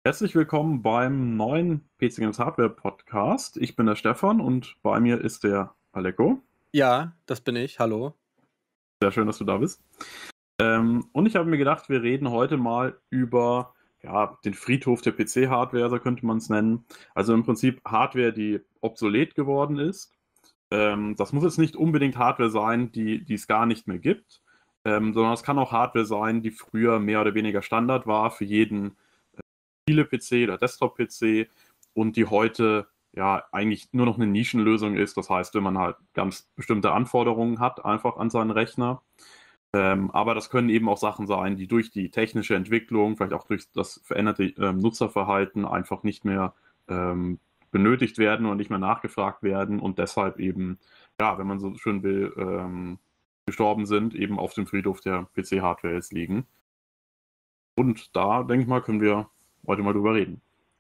Herzlich willkommen beim neuen PC Games Hardware Podcast. Ich bin der Stefan und bei mir ist der Aleko. Ja, das bin ich. Hallo. Sehr schön, dass du da bist. Und ich habe mir gedacht, wir reden heute mal über den Friedhof der PC-Hardware, so könnte man es nennen. Also im Prinzip Hardware, die obsolet geworden ist. Das muss jetzt nicht unbedingt Hardware sein, die es gar nicht mehr gibt, sondern es kann auch Hardware sein, die früher mehr oder weniger Standard war für jeden Spiele-PC oder Desktop-PC und die heute ja eigentlich nur noch eine Nischenlösung ist. Das heißt, wenn man halt ganz bestimmte Anforderungen hat, einfach an seinen Rechner. Aber das können eben auch Sachen sein, die durch die technische Entwicklung, vielleicht auch durch das veränderte Nutzerverhalten einfach nicht mehr benötigt werden und nicht mehr nachgefragt werden und deshalb eben, ja, wenn man so schön will, gestorben sind, eben auf dem Friedhof der PC-Hardware jetzt liegen. Und da, denke ich mal, können wir heute mal drüber reden.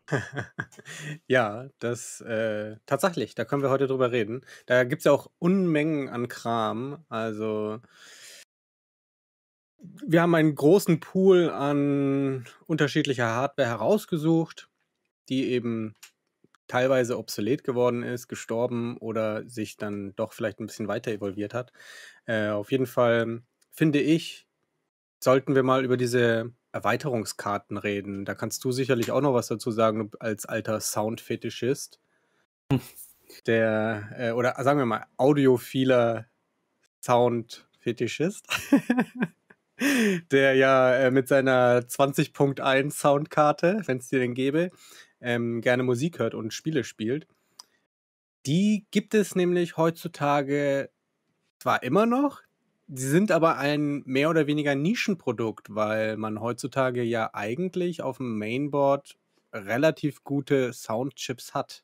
Ja, tatsächlich, da können wir heute drüber reden. Da gibt's ja auch Unmengen an Kram. Also, wir haben einen großen Pool an unterschiedlicher Hardware herausgesucht, die eben teilweise obsolet geworden ist, gestorben oder sich dann doch vielleicht ein bisschen weiter evolviert hat. Auf jeden Fall finde ich, sollten wir mal über diese Erweiterungskarten reden. Da kannst du sicherlich auch noch was dazu sagen, als alter Soundfetischist, oder sagen wir mal, audiophiler Soundfetischist, der ja mit seiner 20.1 Soundkarte, wenn es die denn gäbe, gerne Musik hört und Spiele spielt. Die gibt es nämlich heutzutage zwar immer noch, sie sind aber ein mehr oder weniger Nischenprodukt, weil man heutzutage ja eigentlich auf dem Mainboard relativ gute Soundchips hat.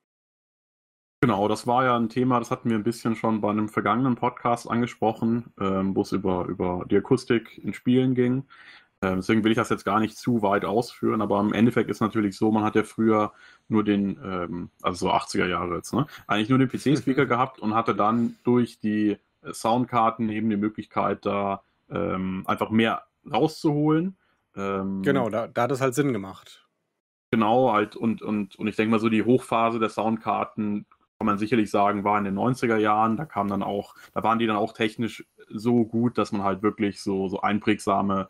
Genau, das war ja ein Thema, das hatten wir ein bisschen schon bei einem vergangenen Podcast angesprochen, wo es über die Akustik in Spielen ging. Deswegen will ich das jetzt gar nicht zu weit ausführen, aber im Endeffekt ist natürlich so, man hat ja früher nur den, also so 80er Jahre jetzt, ne? Eigentlich nur den PC-Speaker gehabt und hatte dann durch die Soundkarten eben die Möglichkeit, da einfach mehr rauszuholen. Genau, da hat es halt Sinn gemacht. Genau, halt, und ich denke mal, so die Hochphase der Soundkarten, kann man sicherlich sagen, war in den 90er Jahren. Da waren die dann auch technisch so gut, dass man halt wirklich so einprägsame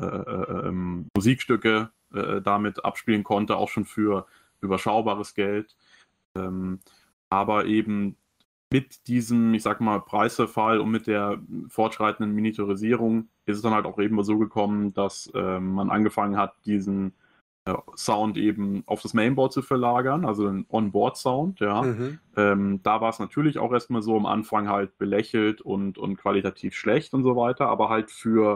Musikstücke damit abspielen konnte, auch schon für überschaubares Geld. Ähm, aber eben mit diesem, ich sag mal, Preisverfall und mit der fortschreitenden Miniaturisierung ist es dann halt auch eben so gekommen, dass man angefangen hat, diesen Sound eben auf das Mainboard zu verlagern, also den Onboard-Sound, ja. Mhm. Da war es natürlich auch erstmal so am Anfang halt belächelt und qualitativ schlecht und so weiter, aber halt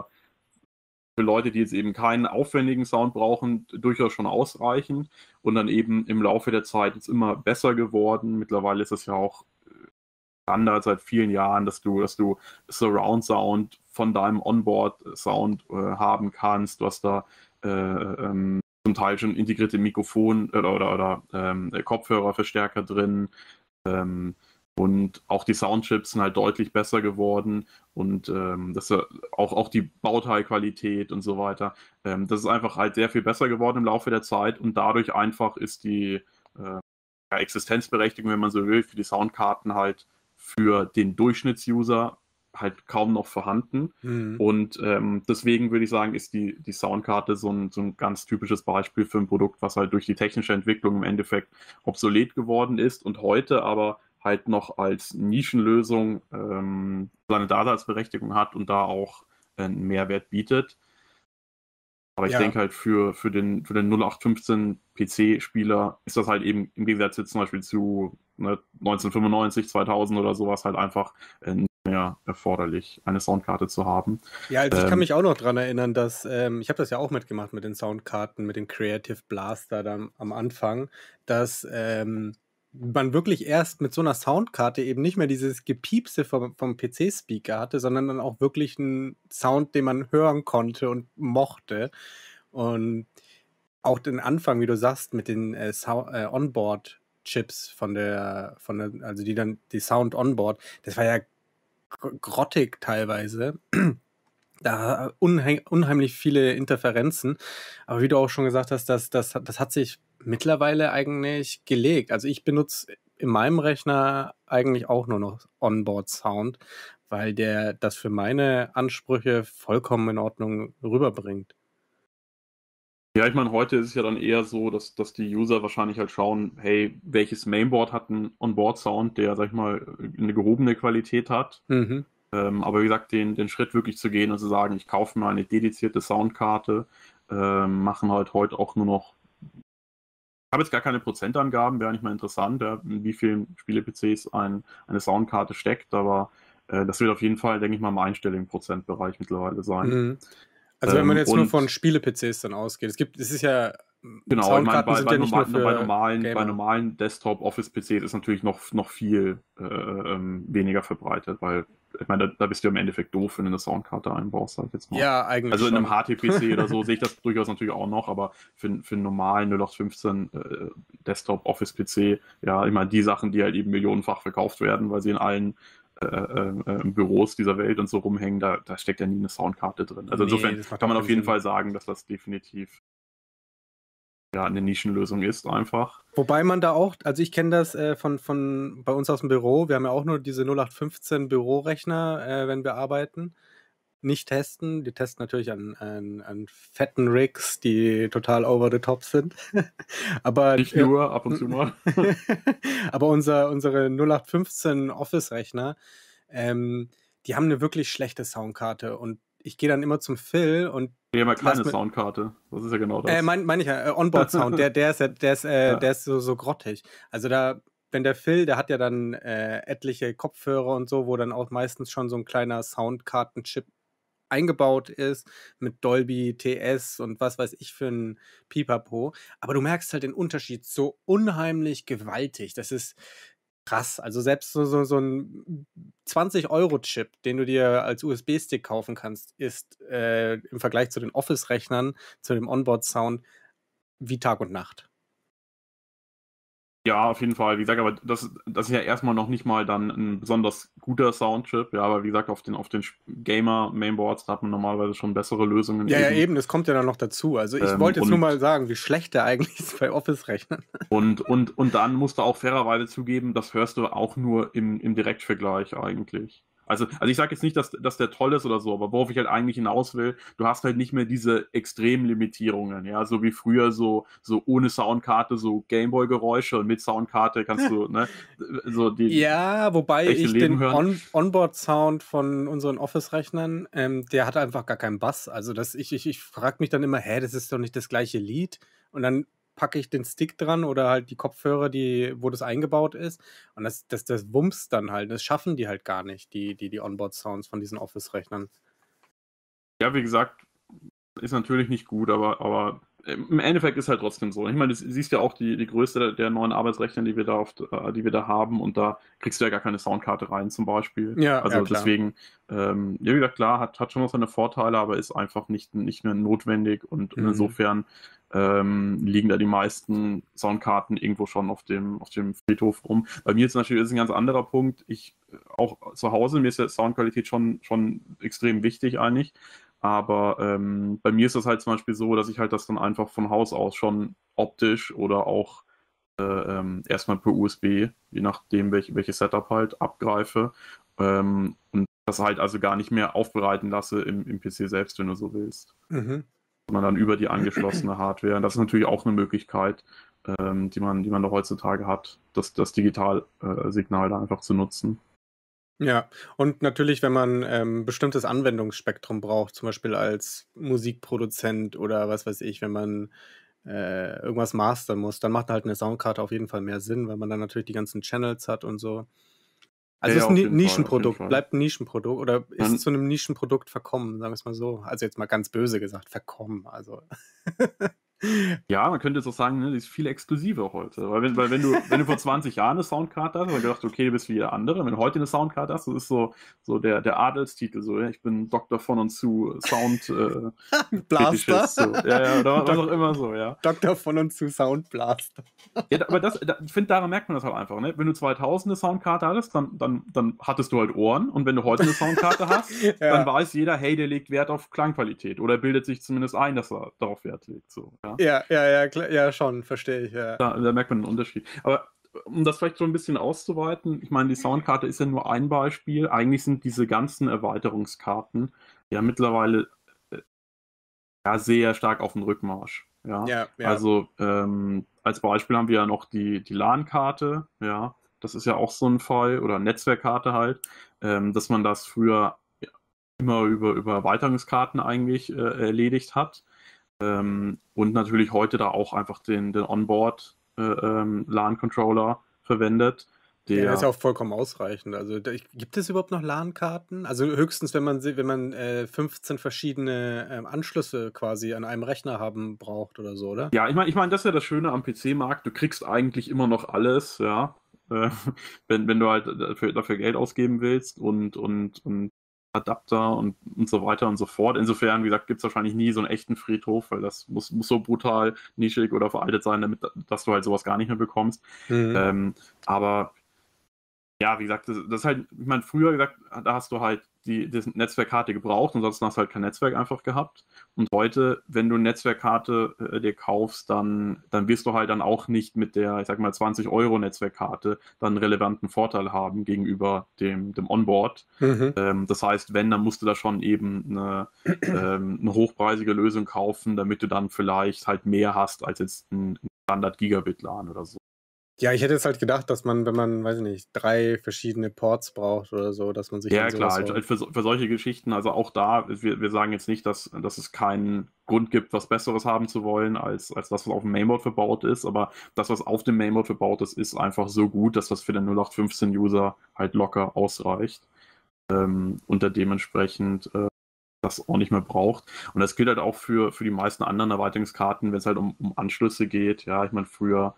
für Leute, die jetzt eben keinen aufwendigen Sound brauchen, durchaus schon ausreichend und dann eben im Laufe der Zeit jetzt immer besser geworden. Mittlerweile ist es ja auch Standard seit vielen Jahren, dass du Surround Sound von deinem Onboard Sound haben kannst. Du hast da zum Teil schon integrierte Mikrofon oder Kopfhörerverstärker drin. Ähm, und auch die Soundchips sind halt deutlich besser geworden und auch die Bauteilqualität und so weiter. Das ist einfach halt sehr viel besser geworden im Laufe der Zeit und dadurch einfach ist die Existenzberechtigung, wenn man so will, für die Soundkarten halt für den Durchschnittsuser halt kaum noch vorhanden. Mhm. Und deswegen würde ich sagen, ist die Soundkarte so ein ganz typisches Beispiel für ein Produkt, was halt durch die technische Entwicklung im Endeffekt obsolet geworden ist und heute aber halt noch als Nischenlösung seine Daseinsberechtigung hat und da auch einen Mehrwert bietet. Aber ich Ja, denke halt für den 0815 PC-Spieler ist das halt eben im Gegensatz jetzt zum Beispiel zu 1995, 2000 oder sowas halt einfach nicht mehr erforderlich, eine Soundkarte zu haben. ja, also ich kann Ähm, mich auch noch dran erinnern, dass ich habe das ja auch mitgemacht mit den Soundkarten, mit dem Creative Blaster dann am Anfang, dass man wirklich erst mit so einer Soundkarte eben nicht mehr dieses Gepiepse vom PC-Speaker hatte, sondern dann auch wirklich einen Sound, den man hören konnte und mochte. Und auch den Anfang, wie du sagst, mit den Onboard-Chips also die Sound Onboard, das war ja grottig teilweise. Da unheimlich viele Interferenzen. Aber wie du auch schon gesagt hast, das hat sich mittlerweile eigentlich gelegt. Also ich benutze in meinem Rechner eigentlich auch nur noch Onboard-Sound, weil der das für meine Ansprüche vollkommen in Ordnung rüberbringt. Ja, ich meine, heute ist es ja dann eher so, dass die User wahrscheinlich halt schauen, hey, welches Mainboard hat einen Onboard-Sound, der, sag ich mal, eine gehobene Qualität hat. Mhm. Aber wie gesagt, den Schritt wirklich zu gehen und zu sagen, ich kaufe mir eine dedizierte Soundkarte, machen halt heute auch nur noch. Ich habe jetzt gar keine Prozentangaben, wäre nicht mal interessant, ja, in wie vielen Spiele-PCs eine Soundkarte steckt, aber das wird auf jeden Fall, denke ich mal, im einstelligen Prozentbereich mittlerweile sein. Mhm. Also wenn man jetzt nur von Und Spiele-PCs dann ausgeht. Es ist ja, genau, ich meine, Soundkarten sind ja nicht nur für bei Gamer. normalen Desktop-Office-PCs ist natürlich noch viel weniger verbreitet, weil ich meine, da bist du im Endeffekt doof, wenn du eine Soundkarte einbaust, sag ich jetzt mal. Ja, eigentlich Also in einem schon. HT-PC oder so sehe ich das durchaus natürlich auch noch, aber für einen normalen 0815 Desktop-Office-PC, ja, immer die Sachen, die halt eben millionenfach verkauft werden, weil sie in allen Büros dieser Welt und so rumhängen, da steckt ja nie eine Soundkarte drin. Also Nee, insofern das macht kann auch man auf keinen jeden Sinn. Fall sagen, dass das definitiv ja eine Nischenlösung ist einfach. Wobei man da auch, also ich kenne das von bei uns aus dem Büro, wir haben ja auch nur diese 0815 Bürorechner, wenn wir arbeiten. Nicht testen, die testen natürlich an fetten Rigs, die total over the top sind. Aber, Nicht nur, ab und zu mal. aber unsere 0815 Office-Rechner, ähm, die haben eine wirklich schlechte Soundkarte und ich gehe dann immer zum Phil und Wir haben ja lass keine mir, Soundkarte. Das ist ja genau das. Meine ich ja, Onboard-Sound, der ist ja, Ja. der ist so grottig. Also wenn der Phil, der hat ja dann etliche Kopfhörer und so, wo dann auch meistens schon so ein kleiner Soundkartenchip eingebaut ist mit Dolby TS und was weiß ich für ein Pipapo. Aber du merkst halt den Unterschied so unheimlich gewaltig. Das ist krass. Also selbst so ein 20-Euro-Chip, den du dir als USB-Stick kaufen kannst, ist im Vergleich zu den Office-Rechnern, zu dem Onboard-Sound, wie Tag und Nacht. Ja, auf jeden Fall. Wie gesagt, aber das ist ja erstmal noch nicht mal dann ein besonders guter Soundchip. Ja, aber wie gesagt, auf den Gamer-Mainboards, da hat man normalerweise schon bessere Lösungen Ja, eben. eben, das kommt ja dann noch dazu. Also ich wollte jetzt nur mal sagen, wie schlecht der eigentlich ist bei Office-Rechnern. Und dann musst du auch fairerweise zugeben, das hörst du auch nur im Direktvergleich eigentlich. Also ich sage jetzt nicht, dass der toll ist oder so, aber worauf ich halt eigentlich hinaus will, du hast halt nicht mehr diese extremen Limitierungen, ja, so wie früher so ohne Soundkarte so Gameboy-Geräusche und mit Soundkarte kannst du, ne, so die Ja, wobei echte ich Leben den hören. Onboard-Sound von unseren Office-Rechnern, der hat einfach gar keinen Bass. Also ich frage mich dann immer, hä, das ist doch nicht das gleiche Lied. Und dann packe ich den Stick dran oder halt die Kopfhörer, wo das eingebaut ist. Und das wumpst dann halt. Das schaffen die halt gar nicht, die Onboard-Sounds von diesen Office-Rechnern. Ja, wie gesagt, ist natürlich nicht gut, aber im Endeffekt ist halt trotzdem so. Ich meine, du siehst ja auch die Größe der neuen Arbeitsrechner, die wir da haben, und da kriegst du ja gar keine Soundkarte rein, zum Beispiel. Ja, ja, Also klar. deswegen, ja, wie gesagt, klar, hat schon noch seine Vorteile, aber ist einfach nicht mehr notwendig, und insofern liegen da die meisten Soundkarten irgendwo schon auf dem Friedhof rum. Bei mir ist natürlich ein ganz anderer Punkt. Auch zu Hause, mir ist ja Soundqualität schon extrem wichtig eigentlich. Aber bei mir ist das halt zum Beispiel so, dass ich halt das dann einfach von Haus aus schon optisch oder auch erstmal per USB, je nachdem welches Setup halt, abgreife. Und das halt also gar nicht mehr aufbereiten lasse im PC selbst, wenn du so willst. Mhm. Sondern dann über die angeschlossene Hardware. Und das ist natürlich auch eine Möglichkeit, die man da heutzutage hat, das Digitalsignal da einfach zu nutzen. Ja, und natürlich, wenn man bestimmtes Anwendungsspektrum braucht, zum Beispiel als Musikproduzent oder was weiß ich, wenn man irgendwas mastern muss, dann macht halt eine Soundkarte auf jeden Fall mehr Sinn, weil man dann natürlich die ganzen Channels hat und so. Ja, Also es ja, ist ein auf jeden Fall, auf jeden Nischenprodukt, Fall. bleibt ein Nischenprodukt oder ist Dann, zu einem Nischenprodukt verkommen, sagen wir es mal so. Also jetzt mal ganz böse gesagt, verkommen. Also Ja, man könnte jetzt auch sagen, ne, die ist viel exklusiver heute. Weil wenn du vor 20 Jahren eine Soundkarte hast, hast du gedacht, okay, du bist wie jeder andere. Wenn du heute eine Soundkarte hast, das ist so der Adelstitel, so, ja, ich bin Dr. von und zu Sound Blaster. Fetischist, so. Ja, oder was auch Dok immer so, ja. Dr. von und zu Soundblaster. Ja, aber ich finde, daran merkt man das halt einfach, ne? Wenn du 2000 eine Soundkarte hattest, dann hattest du halt Ohren und wenn du heute eine Soundkarte hast, dann Ja, weiß jeder, hey, der legt Wert auf Klangqualität oder bildet sich zumindest ein, dass er darauf Wert legt, so, ja. ja, klar, ja, schon, verstehe ich, ja. Da merkt man den Unterschied. Aber um das vielleicht so ein bisschen auszuweiten, ich meine, die Soundkarte ist ja nur ein Beispiel. Eigentlich sind diese ganzen Erweiterungskarten ja mittlerweile ja sehr stark auf dem Rückmarsch. Ja, Ja, ja. also als Beispiel haben wir ja noch die LAN-Karte. Ja, das ist ja auch so ein Fall oder Netzwerkkarte halt, dass man das früher ja, immer über Erweiterungskarten eigentlich erledigt hat. Und natürlich heute da auch einfach den Onboard LAN-Controller verwendet, Ja, der ist ja der auch vollkommen ausreichend. Also, gibt es überhaupt noch LAN-Karten? Also höchstens, wenn man 15 verschiedene Anschlüsse quasi an einem Rechner haben braucht oder so, oder? ja, ich meine, das ist ja das Schöne am PC-Markt, du kriegst eigentlich immer noch alles, ja, äh, wenn du halt dafür Geld ausgeben willst und Adapter und so weiter und so fort. Insofern, wie gesagt, gibt es wahrscheinlich nie so einen echten Friedhof, weil das muss so brutal nischig oder veraltet sein, dass du halt sowas gar nicht mehr bekommst. Mhm. Aber ja, wie gesagt, das ist halt, ich meine, früher gesagt, da hast du halt die Netzwerkkarte gebraucht, ansonsten hast du halt kein Netzwerk einfach gehabt. Und heute, wenn du eine Netzwerkkarte dir kaufst, dann wirst du halt dann auch nicht mit der, ich sag mal, 20 € Netzwerkkarte dann einen relevanten Vorteil haben gegenüber dem Onboard. Mhm. Das heißt, wenn, dann musst du da schon eben eine hochpreisige Lösung kaufen, damit du dann vielleicht halt mehr hast als jetzt ein Standard Gigabit LAN oder so. Ja, ich hätte jetzt halt gedacht, dass man, wenn man, weiß ich nicht, 3 verschiedene Ports braucht oder so, dass man sich dann Ja, klar, sowas halt, holt. halt für solche Geschichten, also auch da, wir sagen jetzt nicht, dass es keinen Grund gibt, was Besseres haben zu wollen, als das, was auf dem Mainboard verbaut ist, aber das, was auf dem Mainboard verbaut ist, ist einfach so gut, dass das für den 0815-User halt locker ausreicht und der dementsprechend das auch nicht mehr braucht. Und das gilt halt auch für die meisten anderen Erweiterungskarten, wenn es halt um Anschlüsse geht. Ja, ich meine, früher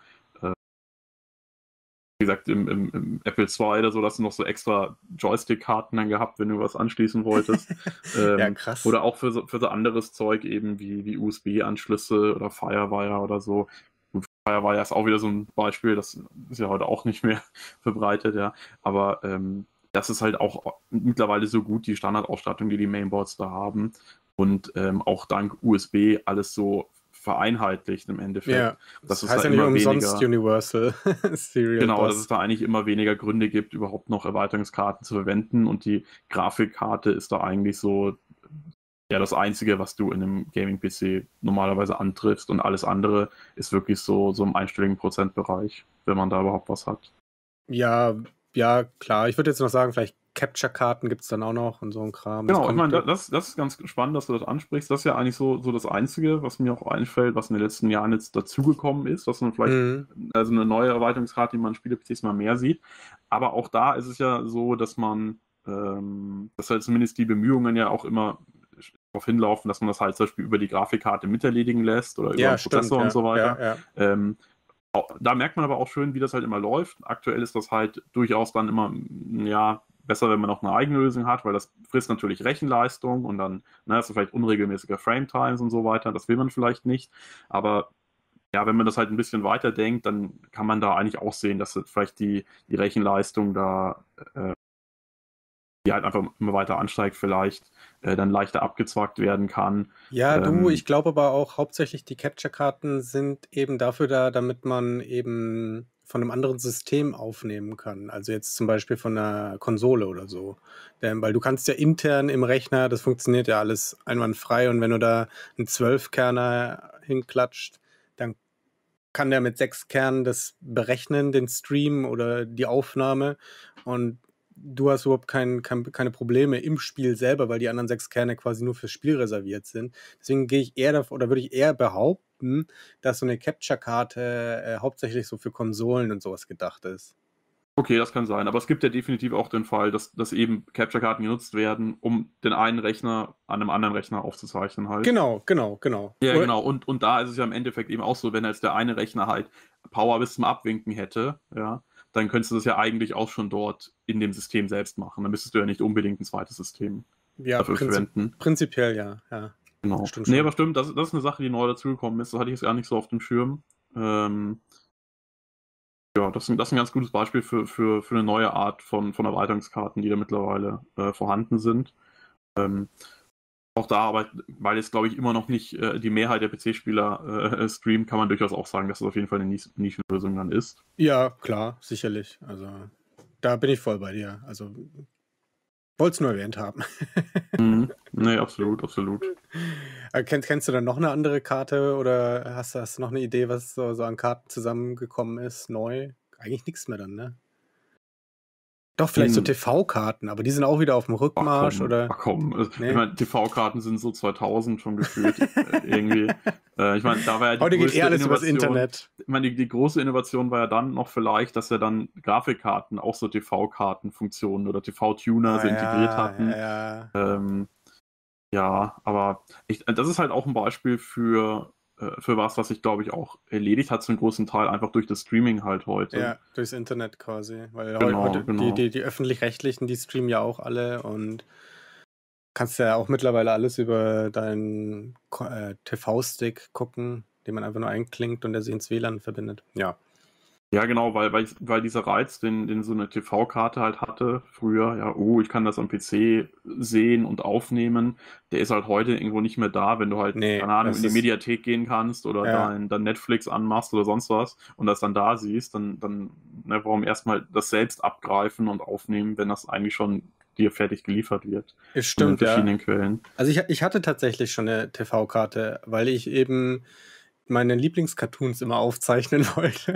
wie gesagt, im Apple II oder so, hast du noch so extra Joystick-Karten dann gehabt, wenn du was anschließen wolltest. Ja, krass. Oder auch für so anderes Zeug eben wie USB-Anschlüsse oder Firewire oder so. Gut, Firewire ist auch wieder so ein Beispiel, das ist ja heute auch nicht mehr verbreitet, ja. Aber das ist halt auch mittlerweile so gut, die Standardausstattung, die Mainboards da haben. Und auch dank USB alles so vereinheitlicht im Endeffekt, Ja, dass das es da heißt ja nicht immer umsonst weniger. Universal Serial Genau, dass es Bus. da eigentlich immer weniger Gründe gibt, überhaupt noch Erweiterungskarten zu verwenden und die Grafikkarte ist da eigentlich so ja das Einzige, was du in einem Gaming-PC normalerweise antriffst und alles andere ist wirklich so im einstelligen Prozentbereich, wenn man da überhaupt was hat. Ja, ja, klar. Ich würde jetzt noch sagen, vielleicht Capture-Karten gibt es dann auch noch und so ein Kram. Das Genau, ich kommt, meine, das ist ganz spannend, dass du das ansprichst. Das ist ja eigentlich so das Einzige, was mir auch einfällt, was in den letzten Jahren jetzt dazugekommen ist, was man vielleicht, mhm. also eine neue Erweiterungskarte, die man in Spiele-PCs mal mehr sieht. Aber auch da ist es ja so, dass halt zumindest die Bemühungen ja auch immer darauf hinlaufen, dass man das halt zum Beispiel über die Grafikkarte miterledigen lässt oder über Ja, einen stimmt, Prozessor und ja, so ja, weiter. ja. Ähm, Da merkt man aber auch schön, wie das halt immer läuft. Aktuell ist das halt durchaus dann immer, ja, besser, wenn man noch eine eigene Lösung hat, weil das frisst natürlich Rechenleistung und dann hast du vielleicht unregelmäßige Frame-Times und so weiter. Das will man vielleicht nicht. Aber ja, wenn man das halt ein bisschen weiter denkt, dann kann man da eigentlich auch sehen, dass vielleicht die Rechenleistung da, die halt einfach immer weiter ansteigt, vielleicht dann leichter abgezwackt werden kann. Ja, du, Ähm, ich glaube aber auch hauptsächlich die Capture-Karten sind eben dafür da, damit man eben von einem anderen System aufnehmen kann. Also jetzt zum Beispiel von einer Konsole oder so. Weil du kannst ja intern im Rechner, das funktioniert ja alles einwandfrei und wenn du da einen 12-Kerner hinklatscht, dann kann der mit 6 Kernen das berechnen, den Stream oder die Aufnahme. Und du hast überhaupt keine Probleme im Spiel selber, weil die anderen 6 Kerne quasi nur fürs Spiel reserviert sind. Deswegen gehe ich eher davon, oder würde ich eher behaupten, dass so eine Capture-Karte hauptsächlich so für Konsolen und sowas gedacht ist. Okay, das kann sein. Aber es gibt ja definitiv auch den Fall, dass eben Capture-Karten genutzt werden, um den einen Rechner an einem anderen Rechner aufzuzeichnen halt. Genau. Ja, Oder, genau. Und da ist es ja im Endeffekt eben auch so, wenn jetzt der eine Rechner halt Power bis zum Abwinken hätte, ja, dann könntest du das ja eigentlich auch schon dort in dem System selbst machen. Dann müsstest du ja nicht unbedingt ein zweites System ja, dafür verwenden. prinzipiell ja. Genau. Stimmt Nee, schon. aber stimmt, das ist eine Sache, die neu dazugekommen ist. Das hatte ich jetzt gar nicht so auf dem Schirm. Ja, das ist ein ganz gutes Beispiel für eine neue Art von Erweiterungskarten, die da mittlerweile vorhanden sind. Ähm, Auch da, aber weil jetzt, glaube ich, immer noch nicht die Mehrheit der PC-Spieler streamt, kann man durchaus auch sagen, dass das auf jeden Fall eine Nischenlösung dann ist. Ja, klar, sicherlich. Also, da bin ich voll bei dir. Also, wollte es nur erwähnt haben. Mhm. Nee, absolut, absolut. Kennst du dann noch eine andere Karte oder hast du noch eine Idee, was so an Karten zusammengekommen ist, neu? Eigentlich nichts mehr dann, ne? Doch, vielleicht so In, TV-Karten, aber die sind auch wieder auf dem Rückmarsch oder? Ach komm. Also, ich Ne? meine, TV-Karten sind so 2000 schon gefühlt irgendwie. Ich meine, da war ja die Heute geht größte alles übers Innovation. Internet. Ich meine, die große Innovation war ja dann noch vielleicht, dass ja dann Grafikkarten auch so TV-Kartenfunktionen oder TV-Tuner Ah so integriert ja, hatten. ja. Ja, aber das ist halt auch ein Beispiel für was sich, glaube ich, auch erledigt hat, zum großen Teil einfach durch das Streaming halt heute. Ja, durchs Internet quasi. Weil Genau, heute, genau. die Öffentlich-Rechtlichen, die streamen ja auch alle und kannst ja auch mittlerweile alles über deinen TV-Stick gucken, den man einfach nur einklingt und der sich ins WLAN verbindet. Ja. Ja, genau, weil dieser Reiz, den so eine TV-Karte halt hatte früher, ja, ich kann das am PC sehen und aufnehmen, der ist halt heute irgendwo nicht mehr da, wenn du halt, Nee, keine Ahnung, das in die ist, Mediathek gehen kannst oder ja, dein Netflix anmachst oder sonst was und das dann da siehst, dann warum erstmal das selbst abgreifen und aufnehmen, wenn das eigentlich schon dir fertig geliefert wird es von den stimmt, ja. verschiedenen Quellen. Also ich hatte tatsächlich schon eine TV-Karte, weil ich eben meine Lieblingscartoons immer aufzeichnen wollte.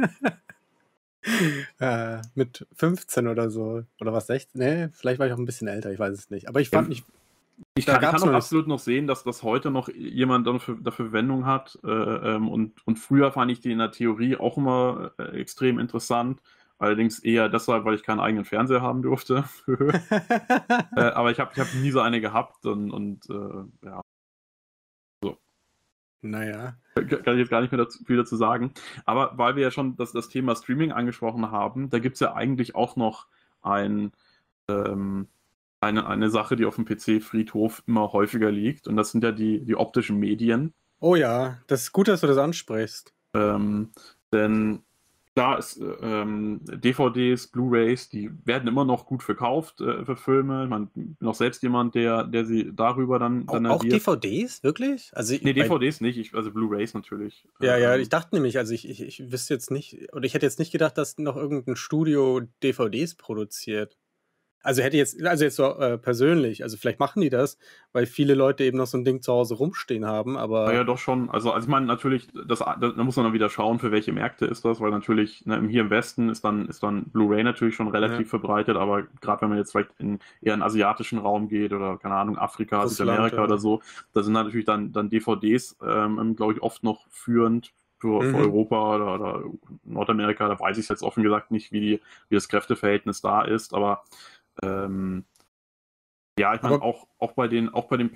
Mit 15 oder so. Oder was, 16? Nee, vielleicht war ich auch ein bisschen älter, ich weiß es nicht. Aber ich Ja, fand nicht, ich da kann, ich gab kann es auch noch nicht. absolut noch sehen, dass das heute noch jemand dafür Verwendung hat. Und früher fand ich die in der Theorie auch immer extrem interessant. Allerdings eher deshalb, weil ich keinen eigenen Fernseher haben durfte. Aber ich hab nie so eine gehabt und ja, so. Naja. Kann ich jetzt gar nicht mehr viel dazu sagen. Aber weil wir ja schon das Thema Streaming angesprochen haben, da gibt es ja eigentlich auch noch ein, ähm, eine Sache, die auf dem PC-Friedhof immer häufiger liegt. Und das sind ja die optischen Medien. Oh ja, das ist gut, dass du das ansprichst. Ähm, denn klar, DVDs, Blu-rays, die werden immer noch gut verkauft für Filme. Ich bin auch selbst jemand, der sie darüber dann Auch addiert. DVDs, wirklich? Also Nee, DVDs nicht, also Blu-rays natürlich. ja, ich dachte nämlich, also ich wüsste jetzt nicht, oder ich hätte jetzt nicht gedacht, dass noch irgendein Studio DVDs produziert. Also jetzt so persönlich, also vielleicht machen die das, weil viele Leute eben noch so ein Ding zu Hause rumstehen haben, Ja, aber doch schon. Also ich meine natürlich, da muss man dann wieder schauen, für welche Märkte ist das, weil natürlich, ne, hier im Westen ist dann Blu-ray natürlich schon ja, relativ verbreitet, aber gerade wenn man jetzt vielleicht in eher in den asiatischen Raum geht oder, keine Ahnung, Afrika, Russland, Südamerika oder ja. so, da sind natürlich dann DVDs, glaube ich, oft noch führend für Mhm. Europa oder Nordamerika. Da weiß ich jetzt offen gesagt nicht, wie das Kräfteverhältnis da ist, aber ähm, ja, ich meine, Aber auch bei den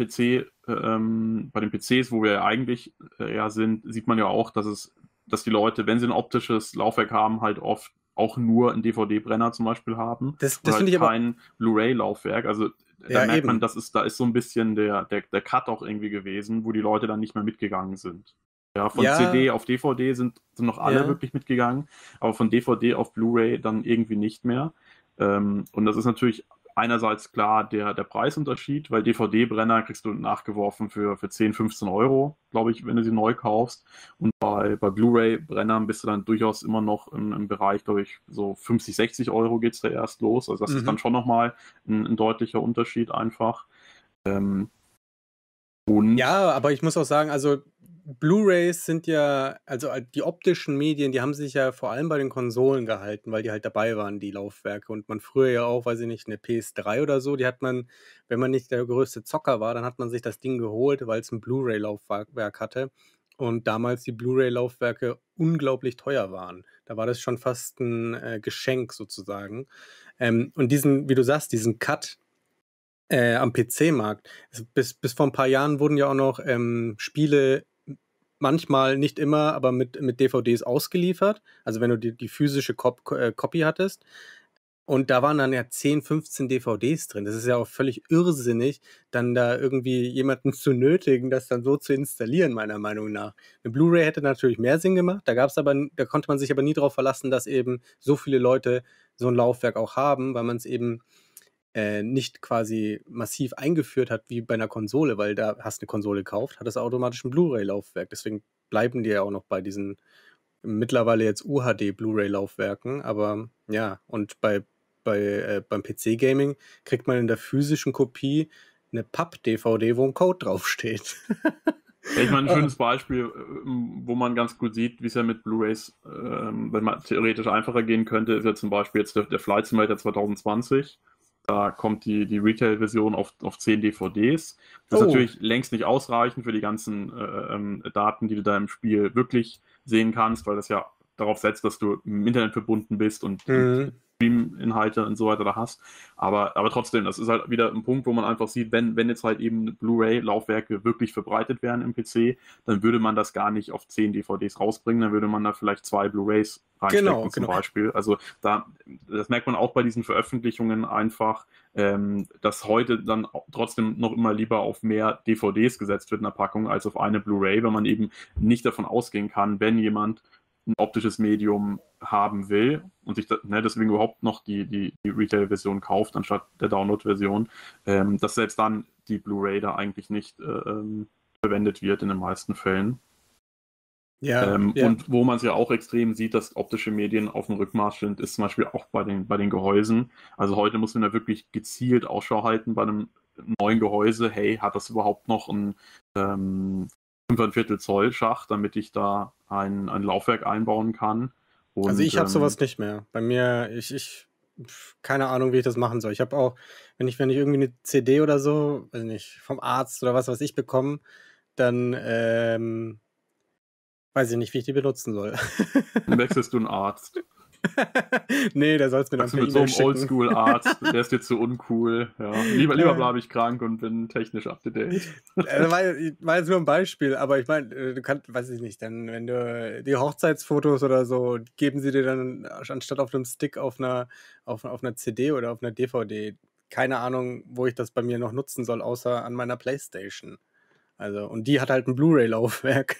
bei den PCs, wo wir ja eigentlich ja sind, sieht man ja auch, dass die Leute, wenn sie ein optisches Laufwerk haben, halt oft auch nur einen DVD-Brenner zum Beispiel haben und das finde halt ich aber, kein Blu-ray-Laufwerk. Also da ja, merkt man, eben. da ist so ein bisschen der Cut auch irgendwie gewesen, wo die Leute dann nicht mehr mitgegangen sind. Ja, von Ja, CD auf DVD sind noch alle ja, wirklich mitgegangen, aber von DVD auf Blu-ray dann irgendwie nicht mehr. Und das ist natürlich einerseits klar der Preisunterschied, weil DVD-Brenner kriegst du nachgeworfen für 10, 15 Euro, glaube ich, wenn du sie neu kaufst. Und bei Blu-ray-Brennern bist du dann durchaus immer noch im Bereich, glaube ich, so 50, 60 Euro geht es da erst los. Also das ist dann mhm. schon nochmal ein deutlicher Unterschied einfach. Ähm, und Ja, aber ich muss auch sagen, also Blu-rays sind ja, also die optischen Medien, die haben sich ja vor allem bei den Konsolen gehalten, weil die halt dabei waren, die Laufwerke. Und man früher ja auch, weiß ich nicht, eine PS3 oder so, die hat man, wenn man nicht der größte Zocker war, dann hat man sich das Ding geholt, weil es ein Blu-ray-Laufwerk hatte. und damals die Blu-ray-Laufwerke unglaublich teuer waren. Da war das schon fast ein Geschenk sozusagen. Und diesen, wie du sagst, diesen Cut am PC-Markt. Bis vor ein paar Jahren wurden ja auch noch Spiele manchmal, nicht immer, aber mit DVDs ausgeliefert. Also wenn du die physische Copy hattest. Und da waren dann ja 10, 15 DVDs drin. Das ist ja auch völlig irrsinnig, dann da irgendwie jemanden zu nötigen, das dann so zu installieren, meiner Meinung nach. Eine Blu-ray hätte natürlich mehr Sinn gemacht. Da konnte man sich aber nie darauf verlassen, dass eben so viele Leute so ein Laufwerk auch haben, weil man es eben nicht quasi massiv eingeführt hat wie bei einer Konsole, weil da hast du eine Konsole gekauft, hat das automatisch ein Blu-ray-Laufwerk. Deswegen bleiben die ja auch noch bei diesen mittlerweile jetzt UHD Blu-ray-Laufwerken. Aber ja, und beim PC-Gaming kriegt man in der physischen Kopie eine Papp-DVD, wo ein Code draufsteht. Ja, ich meine, ein schönes Beispiel, wo man ganz gut sieht, wie es ja mit Blu-rays, wenn man theoretisch einfacher gehen könnte, ist ja zum Beispiel jetzt der Flight Simulator 2020. Da kommt die Retail-Version auf 10 DVDs. Das ist natürlich längst nicht ausreichend für die ganzen Daten, die du da im Spiel wirklich sehen kannst, weil das ja darauf setzt, dass du im Internet verbunden bist und Stream-Inhalte und so weiter da hast. Aber trotzdem, das ist halt wieder ein Punkt, wo man einfach sieht, wenn jetzt halt eben Blu-ray-Laufwerke wirklich verbreitet wären im PC, dann würde man das gar nicht auf 10 DVDs rausbringen, dann würde man da vielleicht 2 Blu-rays reinstecken zum Beispiel. Also das merkt man auch bei diesen Veröffentlichungen einfach, dass heute dann trotzdem noch immer lieber auf mehr DVDs gesetzt wird in der Packung als auf eine Blu-ray, weil man eben nicht davon ausgehen kann, wenn jemand ein optisches Medium haben will und sich deswegen überhaupt noch die Retail-Version kauft, anstatt der Download-Version, dass selbst dann die Blu-ray da eigentlich nicht verwendet wird in den meisten Fällen. Ja. Und wo man es ja auch extrem sieht, dass optische Medien auf dem Rückmarsch sind, ist zum Beispiel auch bei den Gehäusen. Also heute muss man da wirklich gezielt Ausschau halten bei einem neuen Gehäuse. Hey, hat das überhaupt noch ein 5,25 Zoll Schacht, damit ich da ein Laufwerk einbauen kann? Und, also ich habe sowas nicht mehr. Bei mir, keine Ahnung, wie ich das machen soll. Ich habe auch, wenn ich irgendwie eine CD oder so, weiß nicht, vom Arzt oder was ich bekomme, dann weiß ich nicht, wie ich die benutzen soll. Dann wechselst du einen Arzt. Nee, der soll es mir dann per mit so einem Oldschool-Arzt, der ist jetzt so uncool. Ja. Lieber bleibe ich krank und bin technisch up to date. war jetzt nur ein Beispiel, aber ich meine, du kannst, weiß ich nicht, dann, wenn du die Hochzeitsfotos oder so, geben sie dir dann anstatt auf einem Stick auf einer CD oder auf einer DVD. Keine Ahnung, wo ich das bei mir noch nutzen soll, außer an meiner Playstation. Also, und die hat halt ein Blu-ray-Laufwerk.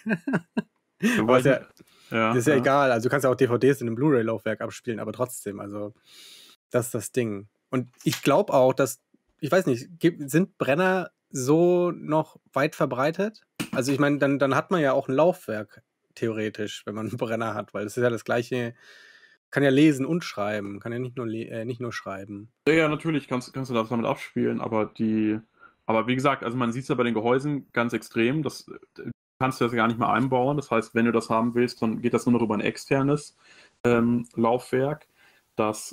Das ist ja egal. Also du kannst ja auch DVDs in einem Blu-ray-Laufwerk abspielen, aber trotzdem, also das ist das Ding. Und ich glaube auch, dass, ich weiß nicht, sind Brenner so noch weit verbreitet? Also ich meine, dann hat man ja auch ein Laufwerk, theoretisch, wenn man einen Brenner hat, weil das ist ja das gleiche, kann ja lesen und schreiben, kann ja nicht nur schreiben. Ja, natürlich kannst du das damit abspielen, aber wie gesagt, also man sieht es ja bei den Gehäusen ganz extrem, kannst du das gar nicht mehr einbauen. Das heißt, wenn du das haben willst, dann geht das nur noch über ein externes Laufwerk. Das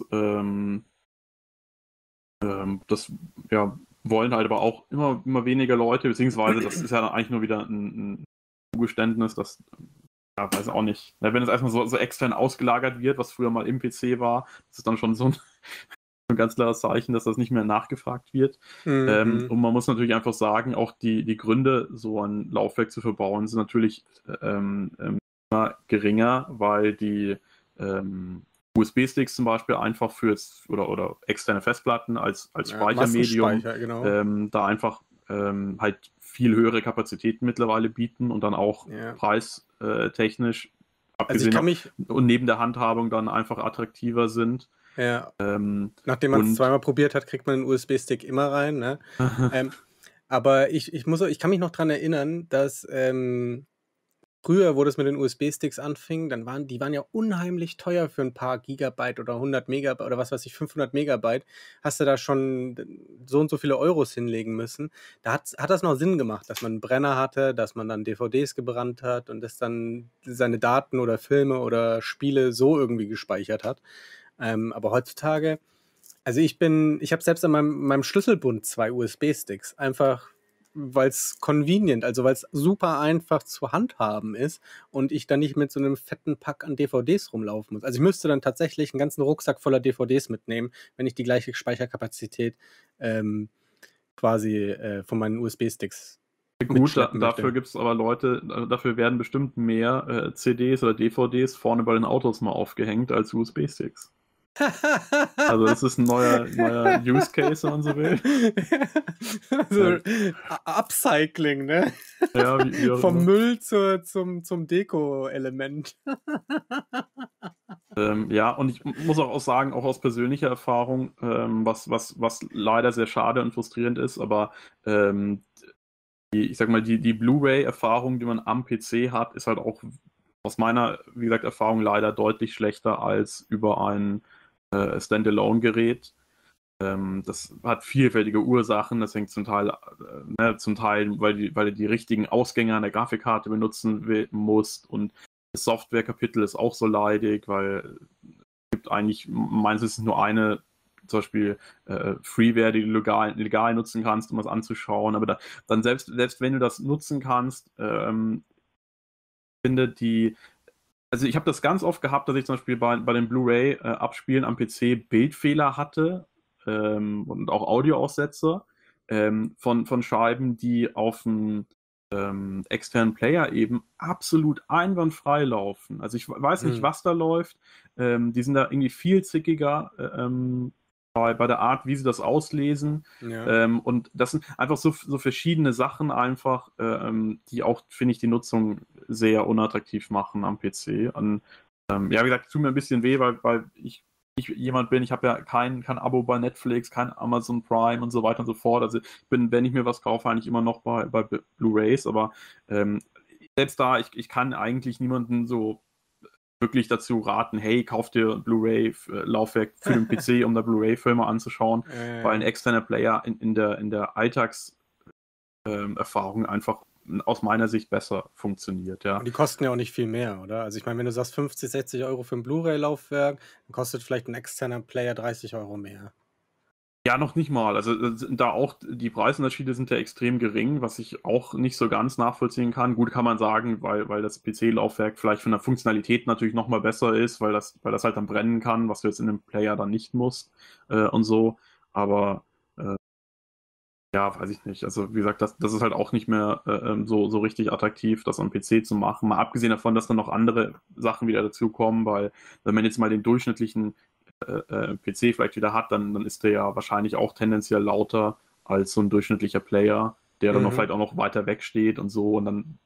wollen halt aber auch immer weniger Leute, beziehungsweise das ist ja dann eigentlich nur wieder ein Zugeständnis, das weiß auch nicht. Wenn es erstmal so extern ausgelagert wird, was früher mal im PC war, das ist dann schon so ein ganz klares Zeichen, dass das nicht mehr nachgefragt wird. Und man muss natürlich einfach sagen, auch die Gründe, so ein Laufwerk zu verbauen, sind natürlich immer geringer, weil die USB-Sticks zum Beispiel einfach oder externe Festplatten als Speichermedium genau. da einfach halt viel höhere Kapazitäten mittlerweile bieten und dann auch preistechnisch abgesehen und neben der Handhabung dann einfach attraktiver sind. Ja. Nachdem man es zweimal probiert hat, kriegt man einen USB-Stick immer rein. Ne? Aber ich kann mich noch daran erinnern, dass früher, wo das mit den USB-Sticks anfing, die waren ja unheimlich teuer für ein paar Gigabyte oder 100 Megabyte oder was weiß ich, 500 Megabyte. Hast du da schon so und so viele Euros hinlegen müssen. Da hat das noch Sinn gemacht, dass man einen Brenner hatte, dass man dann DVDs gebrannt hat und das dann seine Daten oder Filme oder Spiele so irgendwie gespeichert hat. Aber heutzutage, also ich habe selbst an meinem Schlüsselbund 2 USB-Sticks. Einfach, weil's convenient, also weil's super einfach zu handhaben ist und ich dann nicht mit so einem fetten Pack an DVDs rumlaufen muss. Also, ich müsste dann tatsächlich einen ganzen Rucksack voller DVDs mitnehmen, wenn ich die gleiche Speicherkapazität, ähm, quasi, von meinen USB-Sticks Gut, mitschleppen dafür möchte. gibt es aber Leute, dafür werden bestimmt mehr CDs oder DVDs vorne bei den Autos mal aufgehängt als USB-Sticks. Also das ist ein neuer Use Case, wenn man so will. So, Upcycling, ne? Ja, wie auch Vom immer. Müll zum Deko-Element. Ja, und ich muss auch sagen, auch aus persönlicher Erfahrung, was leider sehr schade und frustrierend ist, aber ich sag mal, die Blu-ray-Erfahrung, die man am PC hat, ist halt auch aus meiner, wie gesagt, Erfahrung leider deutlich schlechter als über ein Standalone-Gerät. Das hat vielfältige Ursachen, das hängt zum Teil, weil du die richtigen Ausgänge an der Grafikkarte benutzen musst, und das Software-Kapitel ist auch so leidig, weil es gibt eigentlich meines Wissens nur eine, zum Beispiel Freeware, die du legal nutzen kannst, um das anzuschauen, aber dann selbst wenn du das nutzen kannst, finde also ich habe das ganz oft gehabt, dass ich zum Beispiel bei den Blu-ray-Abspielen am PC Bildfehler hatte, und auch Audioaussetzer von Scheiben, die auf einem externen Player eben absolut einwandfrei laufen. Also ich weiß nicht, was da läuft. Die sind da irgendwie viel zickiger bei der Art, wie sie das auslesen. Ja. Und das sind einfach so verschiedene Sachen einfach, die auch, finde ich, die Nutzung sehr unattraktiv machen am PC. Und ja, wie gesagt, es tut mir ein bisschen weh, weil ich jemand bin, ich habe ja kein Abo bei Netflix, kein Amazon Prime und so weiter und so fort. Also ich bin, wenn ich mir was kaufe, eigentlich immer noch bei Blu-rays, aber ähm, selbst da, ich kann eigentlich niemanden so wirklich dazu raten, hey, kauf dir ein Blu-ray-Laufwerk für den PC, um da Blu-ray-Filme anzuschauen, weil ein externer Player in der Alltagserfahrung einfach aus meiner Sicht besser funktioniert, ja. Und die kosten ja auch nicht viel mehr, oder? Also ich meine, wenn du sagst 50, 60 Euro für ein Blu-ray-Laufwerk, dann kostet vielleicht ein externer Player 30 Euro mehr. Ja, noch nicht mal. Also da auch die Preisunterschiede sind ja extrem gering, was ich auch nicht so ganz nachvollziehen kann. Gut, kann man sagen, weil das PC-Laufwerk vielleicht von der Funktionalität natürlich noch mal besser ist, weil das halt dann brennen kann, was du jetzt in dem Player dann nicht musst und so. Aber ja, weiß ich nicht. Also wie gesagt, das ist halt auch nicht mehr so richtig attraktiv, das am PC zu machen. Mal abgesehen davon, dass dann noch andere Sachen wieder dazukommen, weil wenn man jetzt mal den durchschnittlichen PC vielleicht wieder hat, dann ist der ja wahrscheinlich auch tendenziell lauter als so ein durchschnittlicher Player, der dann noch vielleicht auch noch weiter weg steht und so, und dann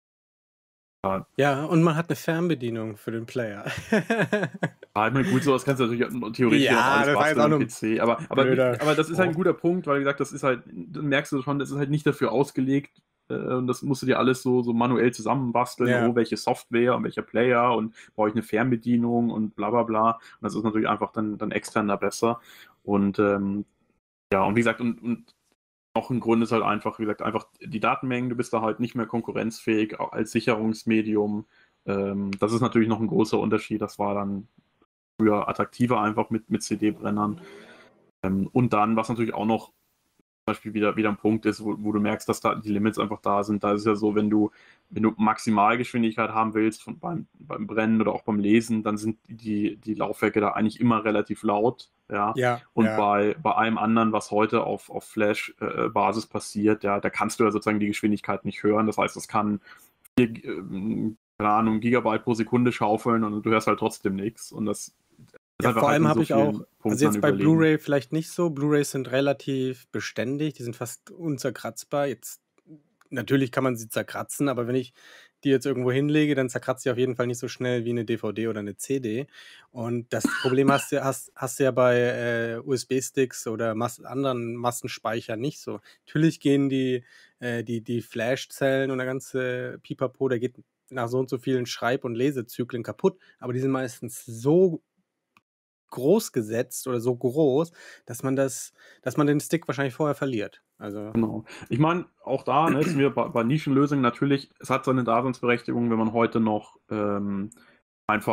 Ja, und man hat eine Fernbedienung für den Player. ich meine, gut, sowas kannst du natürlich theoretisch Ja, auch alles das war jetzt auch basteln am nur PC, blöder aber das ist halt ein Spruch. guter Punkt, weil wie gesagt, das ist halt, dann merkst du schon, das ist halt nicht dafür ausgelegt, und das musst du dir alles so manuell zusammenbasteln, Ja. welche Software und welcher Player und brauche ich eine Fernbedienung und bla bla bla. Und das ist natürlich einfach dann extern da besser. Und ja, und wie gesagt, und noch ein Grund ist halt einfach, wie gesagt, einfach die Datenmengen, du bist da halt nicht mehr konkurrenzfähig auch als Sicherungsmedium. Das ist natürlich noch ein großer Unterschied. Das war dann früher attraktiver einfach mit CD-Brennern. Und dann, was natürlich auch noch zum Beispiel wieder ein Punkt ist, wo du merkst, dass da die Limits einfach da sind. Da ist es ja so, wenn du Maximalgeschwindigkeit haben willst beim Brennen oder auch beim Lesen, dann sind die Laufwerke da eigentlich immer relativ laut. Ja. Ja, Und ja. bei allem anderen, was heute auf Flash-Basis passiert, ja, da kannst du ja sozusagen die Geschwindigkeit nicht hören. Das heißt, das kann 4, keine Ahnung, Gigabyte pro Sekunde schaufeln und du hörst halt trotzdem nichts. Und das ist Ja, einfach vor halt allem in so habe ich vielen auch, Punkten also jetzt dann bei überlegen. Blu-ray vielleicht nicht so. Blu-rays sind relativ beständig, die sind fast unzerkratzbar. Jetzt natürlich kann man sie zerkratzen, aber wenn ich die jetzt irgendwo hinlege, dann zerkratzt sie auf jeden Fall nicht so schnell wie eine DVD oder eine CD. Und das Problem hast du ja bei USB-Sticks oder anderen Massenspeichern nicht so. Natürlich gehen die Flash-Zellen und der ganze Pipapo, der geht nach so und so vielen Schreib- und Lesezyklen kaputt, aber die sind meistens so groß gesetzt oder so groß, dass man den Stick wahrscheinlich vorher verliert. Also Genau. Ich meine, auch da, ne, sind wir bei Nischenlösungen natürlich, es hat seine Daseinsberechtigung, wenn man heute noch einfach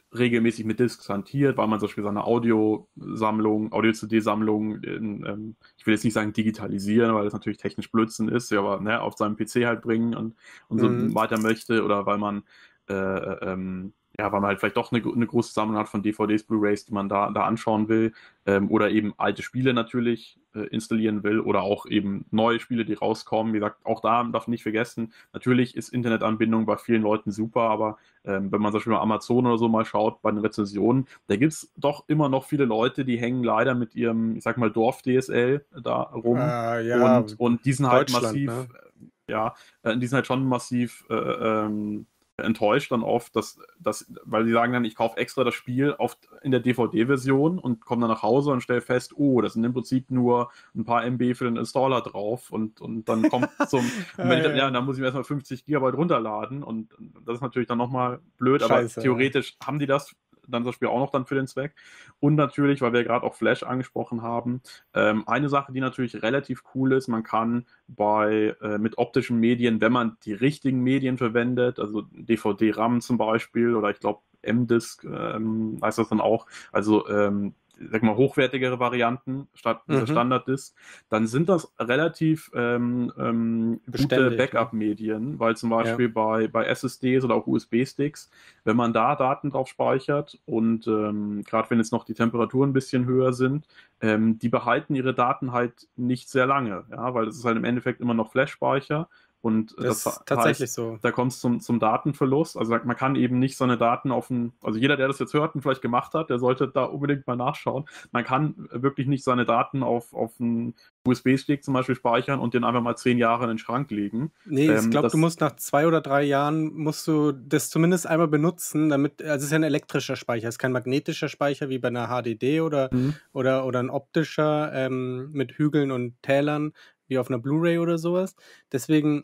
regelmäßig mit Discs hantiert, weil man zum Beispiel seine Audiosammlung, Audio-CD-Sammlung, ich will jetzt nicht sagen digitalisieren, weil das natürlich technisch Blödsinn ist, ja, aber ne, auf seinem PC halt bringen und so weiter möchte, oder weil man ja, weil man halt vielleicht doch eine große Sammlung hat von DVDs, Blu-rays, die man da anschauen will, oder eben alte Spiele natürlich installieren will, oder auch eben neue Spiele, die rauskommen. Wie gesagt, auch da darf man nicht vergessen, natürlich ist Internetanbindung bei vielen Leuten super, aber wenn man zum Beispiel mal Amazon oder so mal schaut bei den Rezensionen, da gibt es doch immer noch viele Leute, die hängen leider mit ihrem, ich sag mal, Dorf-DSL da rum, Ja, und die sind halt Deutschland, massiv, ne? ja, die sind halt schon massiv enttäuscht dann oft, weil sie sagen dann, ich kaufe extra das Spiel in der DVD-Version und komme dann nach Hause und stelle fest, oh, das sind im Prinzip nur ein paar MB für den Installer drauf, und dann kommt und wenn ich dann, ja, dann muss ich mir erstmal 50 Gigabyte runterladen, und das ist natürlich dann nochmal blöd, aber Scheiße, theoretisch haben die das dann das Spiel auch noch dann für den Zweck. Und natürlich, weil wir gerade auch Flash angesprochen haben, eine Sache, die natürlich relativ cool ist, man kann mit optischen Medien, wenn man die richtigen Medien verwendet, also DVD-RAM zum Beispiel, oder ich glaube M-Disk heißt das dann auch, also sag mal, hochwertigere Varianten statt dieser Standard-Disk, dann sind das relativ gute Beständig, ne? Backup-Medien, weil zum Beispiel bei SSDs oder auch USB-Sticks, wenn man da Daten drauf speichert und gerade wenn jetzt noch die Temperaturen ein bisschen höher sind, die behalten ihre Daten halt nicht sehr lange, ja, weil das ist halt im Endeffekt immer noch Flash-Speicher, und Das das ist tatsächlich heißt, so. da kommt es zum Datenverlust. Also man kann eben nicht seine Daten also jeder, der das jetzt hört und vielleicht gemacht hat, der sollte da unbedingt mal nachschauen. Man kann wirklich nicht seine Daten auf einen USB-Stick zum Beispiel speichern und den einfach mal 10 Jahre in den Schrank legen. Nee, ich glaube, du musst nach 2 oder 3 Jahren musst du das zumindest einmal benutzen, damit, also es ist ja ein elektrischer Speicher, es ist kein magnetischer Speicher wie bei einer HDD oder ein optischer mit Hügeln und Tälern wie auf einer Blu-ray oder sowas. Deswegen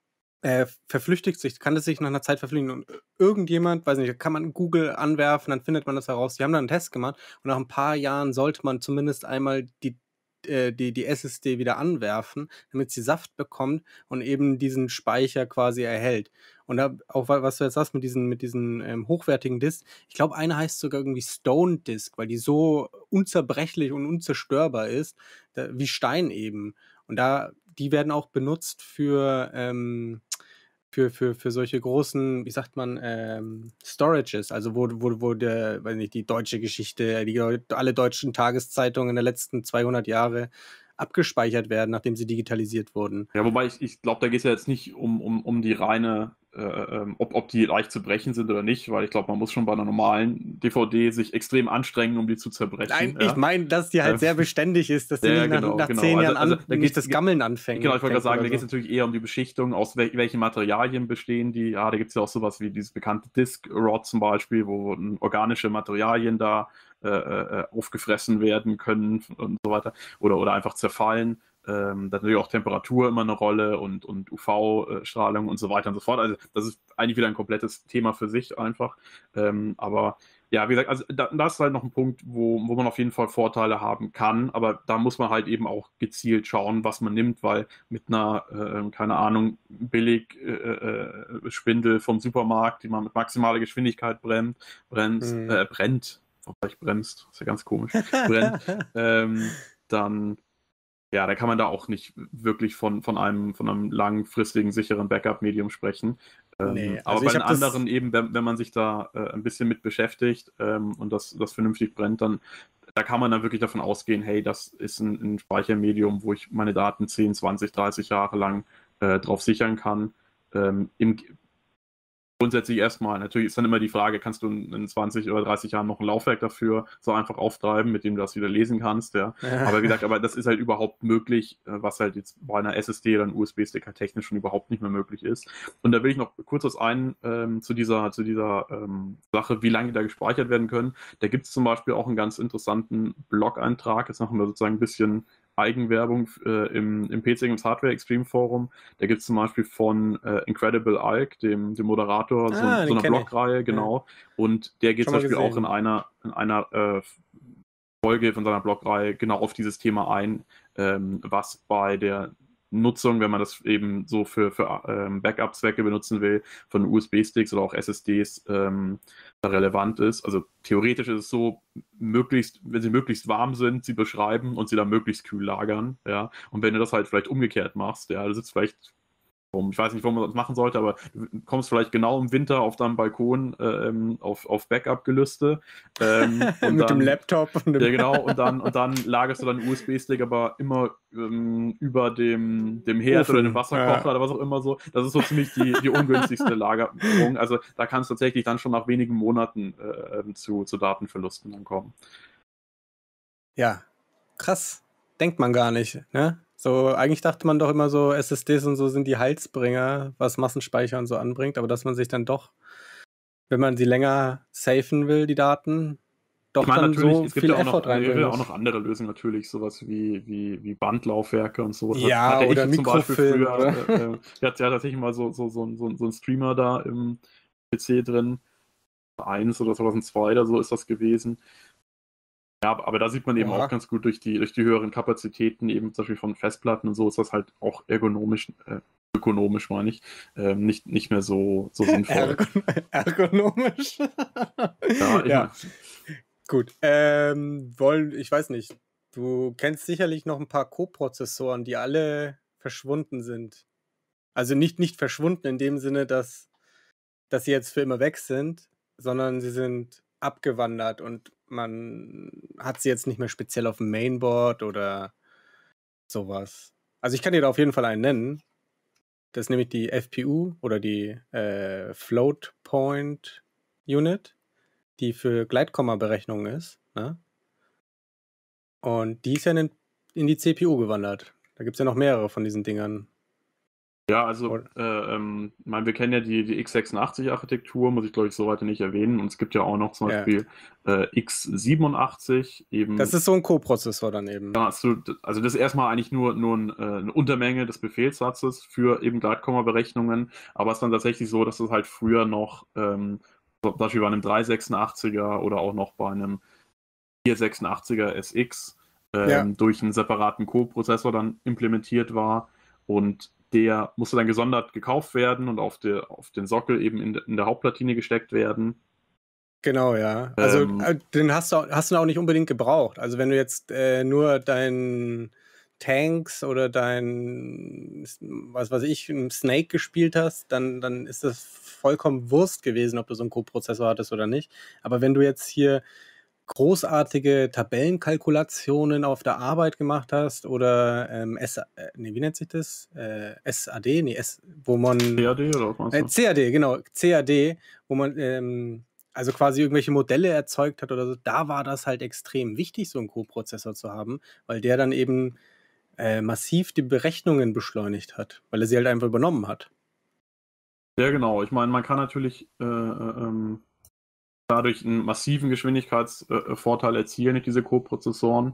kann es sich nach einer Zeit verflüchtigen, und irgendjemand, weiß nicht, kann man Google anwerfen, dann findet man das heraus. Die haben da einen Test gemacht, und nach ein paar Jahren sollte man zumindest einmal die SSD wieder anwerfen, damit sie Saft bekommt und eben diesen Speicher quasi erhält. Und da auch, was du jetzt sagst mit diesen hochwertigen Discs, ich glaube, eine heißt sogar irgendwie Stone Disk, weil die so unzerbrechlich und unzerstörbar ist, wie Stein eben. Und die werden auch benutzt für solche großen, wie sagt man, Storages, also wo weiß nicht, die deutsche Geschichte, alle deutschen Tageszeitungen der letzten 200 Jahre abgespeichert werden, nachdem sie digitalisiert wurden. Ja, wobei ich glaube, da geht es ja jetzt nicht um die reine, ob die leicht zu brechen sind oder nicht, weil ich glaube, man muss schon bei einer normalen DVD sich extrem anstrengen, um die zu zerbrechen. Nein, ich meine, dass die halt sehr beständig ist, dass die nicht nach 10 Jahren also da nicht das Gammeln anfängt. Genau, ich wollte gerade sagen, da geht es so. natürlich eher um die Beschichtung, aus welchen Materialien bestehen die. Ja, da gibt es ja auch sowas wie dieses bekannte Disc Rot zum Beispiel, wo organische Materialien da aufgefressen werden können und so weiter, oder einfach zerfallen. Da hat natürlich auch Temperatur immer eine Rolle, und UV-Strahlung und so weiter und so fort. Also das ist eigentlich wieder ein komplettes Thema für sich einfach. Aber ja, wie gesagt, also das ist halt noch ein Punkt, wo man auf jeden Fall Vorteile haben kann, aber da muss man halt eben auch gezielt schauen, was man nimmt, weil mit einer, keine Ahnung, billig Spindel vom Supermarkt, die man mit maximaler Geschwindigkeit brennt, vielleicht bremst, ist ja ganz komisch, brennt, dann ja, da kann man da auch nicht wirklich von einem langfristigen, sicheren Backup-Medium sprechen. Nee, aber also bei ich den habe das. anderen eben, wenn man sich da ein bisschen mit beschäftigt und das vernünftig brennt, dann da kann man dann wirklich davon ausgehen, hey, das ist ein Speichermedium, wo ich meine Daten 10, 20, 30 Jahre lang drauf sichern kann. Grundsätzlich erstmal, natürlich ist dann immer die Frage, kannst du in 20 oder 30 Jahren noch ein Laufwerk dafür so einfach auftreiben, mit dem du das wieder lesen kannst, ja. Aber wie gesagt, das ist halt überhaupt möglich, was halt jetzt bei einer SSD oder einem USB-Stick halt technisch schon überhaupt nicht mehr möglich ist. Und da will ich noch kurz was zu dieser Sache, wie lange die da gespeichert werden können. Da gibt es zum Beispiel auch einen ganz interessanten Blog-Eintrag, jetzt machen wir sozusagen ein bisschen Eigenwerbung im PC Games Hardware Extreme Forum. Da gibt es zum Beispiel von Incredible Alk, dem Moderator, so eine Blogreihe, genau. Ja. Und der geht zum Beispiel auch in einer Folge von seiner Blogreihe genau auf dieses Thema ein, was bei der Nutzung, wenn man das eben so für Backup-Zwecke benutzen will, von USB-Sticks oder auch SSDs da relevant ist. Also theoretisch ist es so, wenn sie möglichst warm sind, sie beschreiben und sie dann möglichst kühl lagern. Ja? Und wenn du das halt vielleicht umgekehrt machst, ja, du sitzt vielleicht ich weiß nicht, wo man das machen sollte, aber du kommst vielleicht genau im Winter auf deinem Balkon auf Backup-Gelüste. Mit dem Laptop. Ja, genau, und dann lagerst du deinen USB-Stick aber immer über dem Herd Ofen. oder dem Wasserkocher oder was auch immer so. Das ist so ziemlich die ungünstigste Lagerung. Also da kann es tatsächlich dann schon nach wenigen Monaten zu Datenverlusten dann kommen. Ja, krass. Denkt man gar nicht, ne? So, eigentlich dachte man doch immer so, SSDs und so sind die Heilsbringer, was Massenspeicher und so anbringt, aber dass man sich dann doch, wenn man sie länger safen will, die Daten, doch Ich meine, dann natürlich, so es gibt viel ja auch Effort noch, reinbringen auch muss. noch andere Lösungen natürlich, sowas wie Bandlaufwerke und so. Ja, hatte oder ich zum Beispiel Mikrofilm, früher, ich hatte ja tatsächlich mal so einen Streamer da im PC drin, 1 oder 2002 oder so ist das gewesen. Ja, aber da sieht man eben Oha. auch ganz gut durch die höheren Kapazitäten, eben zum Beispiel von Festplatten und so, ist das halt auch ökonomisch meine ich, nicht mehr so sinnvoll. Ergonomisch. Ja, Ja, gut. Ich weiß nicht, du kennst sicherlich noch ein paar Co-Prozessoren, die alle verschwunden sind. Also nicht verschwunden in dem Sinne, dass sie jetzt für immer weg sind, sondern sie sind abgewandert und man hat sie jetzt nicht mehr speziell auf dem Mainboard oder sowas. Also ich kann dir da auf jeden Fall einen nennen. Das ist nämlich die FPU oder die Float Point Unit, die für Gleitkomma-Berechnungen ist. Ne? Und die ist ja in die CPU gewandert. Da gibt es ja noch mehrere von diesen Dingern. Ja, also, wir kennen ja die x86-Architektur, muss ich glaube ich so weiter nicht erwähnen. Und es gibt ja auch noch zum Ja. Beispiel x87 eben. Das ist so ein Co-Prozessor dann eben. Ja, also das ist erstmal eigentlich nur eine Untermenge des Befehlssatzes für eben Gleitkomma-Berechnungen, aber es ist dann tatsächlich so, dass es halt früher noch, zum Beispiel bei einem 386er oder auch noch bei einem 486er SX durch einen separaten Co-Prozessor dann implementiert war und der musste dann gesondert gekauft werden und auf den Sockel eben in der Hauptplatine gesteckt werden. Genau, ja. Also den hast du auch nicht unbedingt gebraucht. Also wenn du jetzt nur deinen Tanks oder dein, was weiß ich, einen Snake gespielt hast, dann ist das vollkommen Wurst gewesen, ob du so einen Co-Prozessor hattest oder nicht. Aber wenn du jetzt hier großartige Tabellenkalkulationen auf der Arbeit gemacht hast oder wie nennt sich das? SAD? Nee, wo man... CAD oder was meinst du? CAD, genau. CAD, wo man also quasi irgendwelche Modelle erzeugt hat oder so, da war das halt extrem wichtig, so einen Co-Prozessor zu haben, weil der dann eben massiv die Berechnungen beschleunigt hat, weil er sie halt einfach übernommen hat. Ja, genau. Ich meine, man kann natürlich dadurch einen massiven Geschwindigkeitsvorteil erzielen durch diese Co-Prozessoren.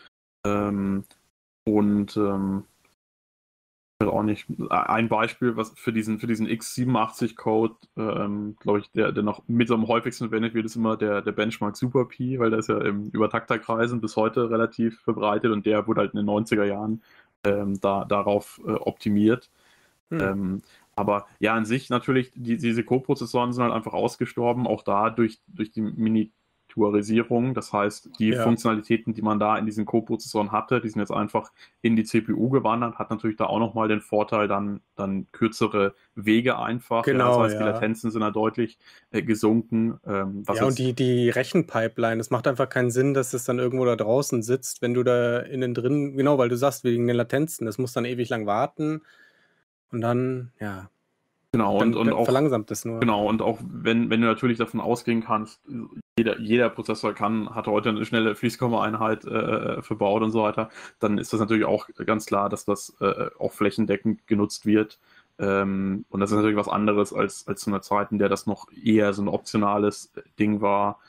Auch nicht. Ein Beispiel, was für diesen x87-Code, glaube ich, der noch mit am häufigsten verwendet wird, ist immer der Benchmark Super Pi, weil der ist ja im Übertakterkreisen bis heute relativ verbreitet und der wurde halt in den 90er Jahren darauf optimiert. Aber ja, an sich natürlich, diese Co-Prozessoren sind halt einfach ausgestorben, auch da durch die Miniaturisierung. Das heißt, die Funktionalitäten, die man da in diesen Co-Prozessoren hatte, die sind jetzt einfach in die CPU gewandert, hat natürlich da auch nochmal den Vorteil, dann kürzere Wege einfach. Genau, das heißt, die Latenzen sind da deutlich gesunken. Und die Rechenpipeline, das macht einfach keinen Sinn, dass es dann irgendwo da draußen sitzt, wenn du da innen drin, genau, weil du sagst, wegen den Latenzen, das muss dann ewig lang warten. Und dann, ja. Genau, dann und auch verlangsamt es nur. Genau, und auch wenn du natürlich davon ausgehen kannst, jeder Prozessor hat heute eine schnelle Fließkomma-Einheit verbaut und so weiter, dann ist das natürlich auch ganz klar, dass das auch flächendeckend genutzt wird. Und das ist natürlich was anderes als zu einer Zeit, in der das noch eher so ein optionales Ding war.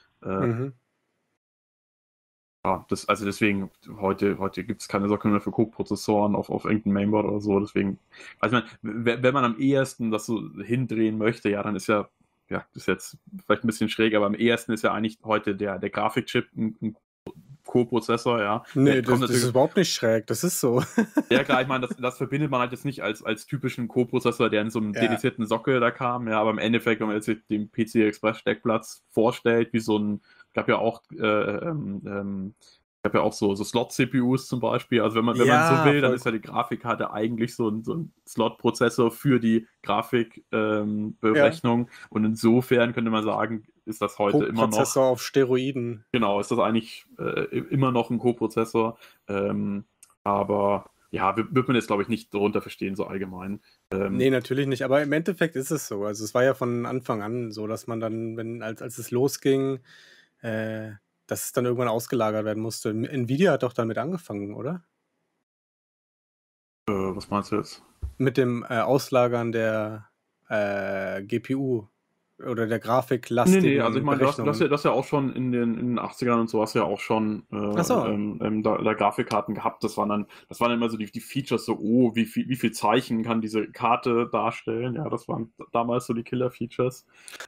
Ja, also deswegen, heute gibt es keine Sockel mehr für Co-Prozessoren auf irgendeinem Mainboard oder so. Deswegen, also ich meine, wenn man am ehesten das so hindrehen möchte, ja, dann ist das ist jetzt vielleicht ein bisschen schräg, aber am ehesten ist ja eigentlich heute der Grafikchip ein Co-Prozessor, ja. Nee, das ist überhaupt nicht schräg, das ist so. Ja klar, ich meine, das verbindet man halt jetzt nicht als typischen Co-Prozessor, der in so einem dedizierten Sockel da kam, ja, aber im Endeffekt, wenn man jetzt sich den PCI Express Steckplatz vorstellt, wie so ein, gab ja auch so Slot-CPUs zum Beispiel. Also wenn man so will, dann ist ja die Grafikkarte eigentlich so ein Slot-Prozessor für die Grafikberechnung. Und insofern könnte man sagen, ist das heute immer noch. Co-Prozessor auf Steroiden. Genau, ist das eigentlich immer noch ein Co-Prozessor. Aber ja, wird man jetzt, glaube ich, nicht darunter verstehen, so allgemein. Nee, natürlich nicht. Aber im Endeffekt ist es so. Also es war ja von Anfang an so, dass man dann, als es losging, dass es dann irgendwann ausgelagert werden musste. Nvidia hat doch damit angefangen, oder? Was meinst du jetzt? Mit dem Auslagern der GPU oder der grafiklastigen Nee, also ich meine, Berechnungen. das ja auch schon in den 80ern und so hast du ja auch schon Ach so. da Grafikkarten gehabt. Das waren dann immer so die Features, so, oh, wie viel Zeichen kann diese Karte darstellen? Ja, das waren damals so die Killer-Features.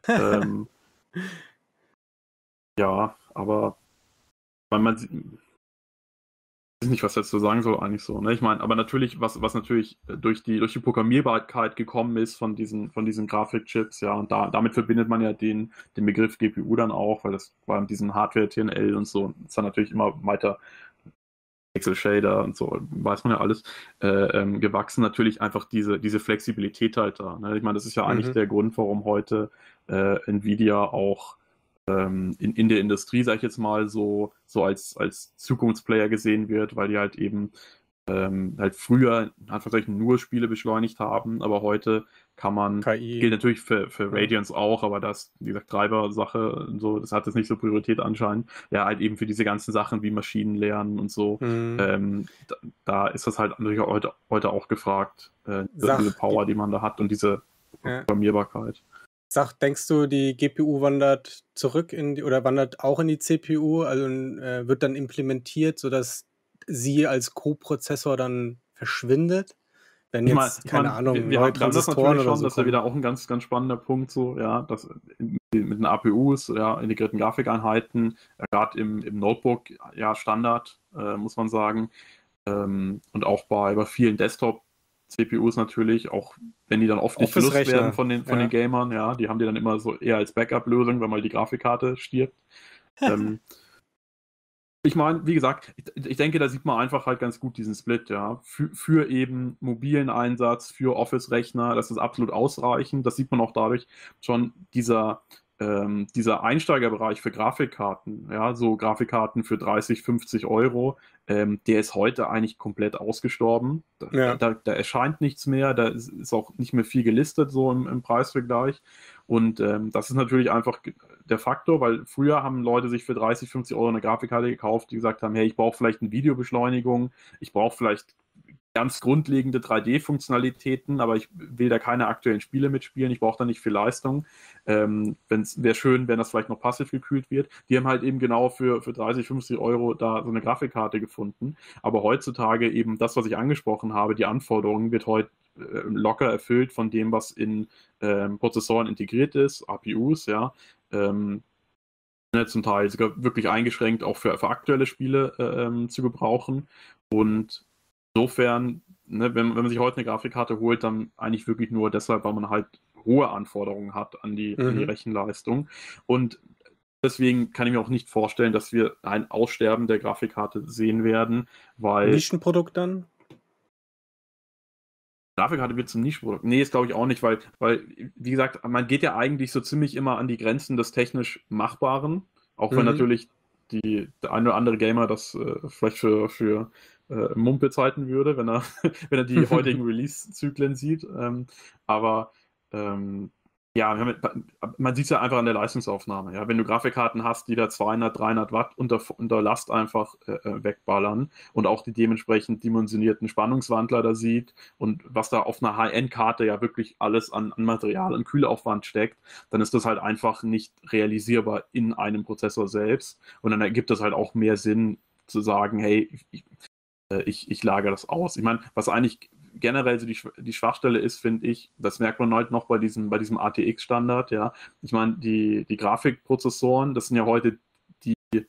Ja, aber man sieht, ich weiß nicht, was jetzt zu sagen soll, eigentlich so. Ne? Ich meine, aber natürlich, was natürlich durch die Programmierbarkeit gekommen ist von diesen Grafikchips, ja, und damit verbindet man ja den Begriff GPU dann auch, weil das war in diesen Hardware-TNL und so, ist dann natürlich immer weiter Pixel-Shader und so, weiß man ja alles, gewachsen, natürlich einfach diese Flexibilität halt da. Ne? Ich meine, das ist ja eigentlich der Grund, warum heute Nvidia auch in der Industrie, sag ich jetzt mal, so als Zukunftsplayer gesehen wird, weil die halt eben halt früher in Anführungszeichen nur Spiele beschleunigt haben, aber heute kann man, KI. gilt natürlich für Radiance auch, aber das, wie gesagt, Treiber-Sache und so, das hat jetzt nicht so Priorität anscheinend. Ja, halt eben für diese ganzen Sachen wie Maschinenlernen und so, da ist das halt natürlich heute auch gefragt, diese Power, die man da hat und diese Programmierbarkeit. Denkst du, die GPU wandert zurück oder wandert auch in die CPU, also wird dann implementiert, sodass sie als Co-Prozessor dann verschwindet? Wenn jetzt, keine Ahnung, wir neue haben das Transistoren natürlich oder schon, so das ist ja kommen. wieder auch ein ganz, ganz spannender Punkt, so, ja, dass mit den APUs, ja, integrierten Grafikeinheiten, gerade im Notebook, ja, Standard, muss man sagen. Und auch bei vielen Desktop-CPUs natürlich, auch wenn die dann oft nicht genutzt werden von den Gamern, ja, die haben die dann immer so eher als Backup-Lösung, wenn mal die Grafikkarte stirbt. Ich meine, wie gesagt, ich denke, da sieht man einfach halt ganz gut diesen Split, ja. Für eben mobilen Einsatz, für Office-Rechner, das ist absolut ausreichend. Das sieht man auch dadurch schon, dieser Einsteigerbereich für Grafikkarten, ja, so Grafikkarten für 30, 50 Euro, der ist heute eigentlich komplett ausgestorben. Da erscheint nichts mehr, da ist auch nicht mehr viel gelistet, so im Preisvergleich. Und das ist natürlich einfach der Faktor, weil früher haben Leute sich für 30, 50 Euro eine Grafikkarte gekauft, die gesagt haben, hey, ich brauche vielleicht eine Videobeschleunigung, ich brauche vielleicht ganz grundlegende 3D-Funktionalitäten, aber ich will da keine aktuellen Spiele mitspielen, ich brauche da nicht viel Leistung. Wäre schön, wenn das vielleicht noch passiv gekühlt wird. Die haben halt eben genau für 30, 50 Euro da so eine Grafikkarte gefunden. Aber heutzutage eben das, was ich angesprochen habe, die Anforderungen wird heute locker erfüllt von dem, was in Prozessoren integriert ist, APUs, ja. Zum Teil sogar wirklich eingeschränkt auch für aktuelle Spiele zu gebrauchen. Und insofern, ne, wenn man sich heute eine Grafikkarte holt, dann eigentlich wirklich nur deshalb, weil man halt hohe Anforderungen hat an die Rechenleistung. Und deswegen kann ich mir auch nicht vorstellen, dass wir ein Aussterben der Grafikkarte sehen werden, weil... Nischenprodukt dann? Grafikkarte wird zum Nischenprodukt. Nee, ist glaube ich auch nicht, weil, wie gesagt, man geht ja eigentlich so ziemlich immer an die Grenzen des technisch Machbaren, auch wenn natürlich der eine oder andere Gamer das vielleicht für Mumpitz halten würde, wenn er die heutigen Release-Zyklen sieht. Aber ja, man sieht es ja einfach an der Leistungsaufnahme. Ja? Wenn du Grafikkarten hast, die da 200, 300 Watt unter Last einfach wegballern und auch die dementsprechend dimensionierten Spannungswandler da sieht und was da auf einer High-End-Karte ja wirklich alles an Material und Kühlaufwand steckt, dann ist das halt einfach nicht realisierbar in einem Prozessor selbst. Und dann ergibt es halt auch mehr Sinn zu sagen, hey, ich lagere das aus. Ich meine, was eigentlich generell so die Schwachstelle ist, finde ich, das merkt man heute noch bei diesem ATX-Standard, ja. Ich meine, die Grafikprozessoren, das sind ja heute die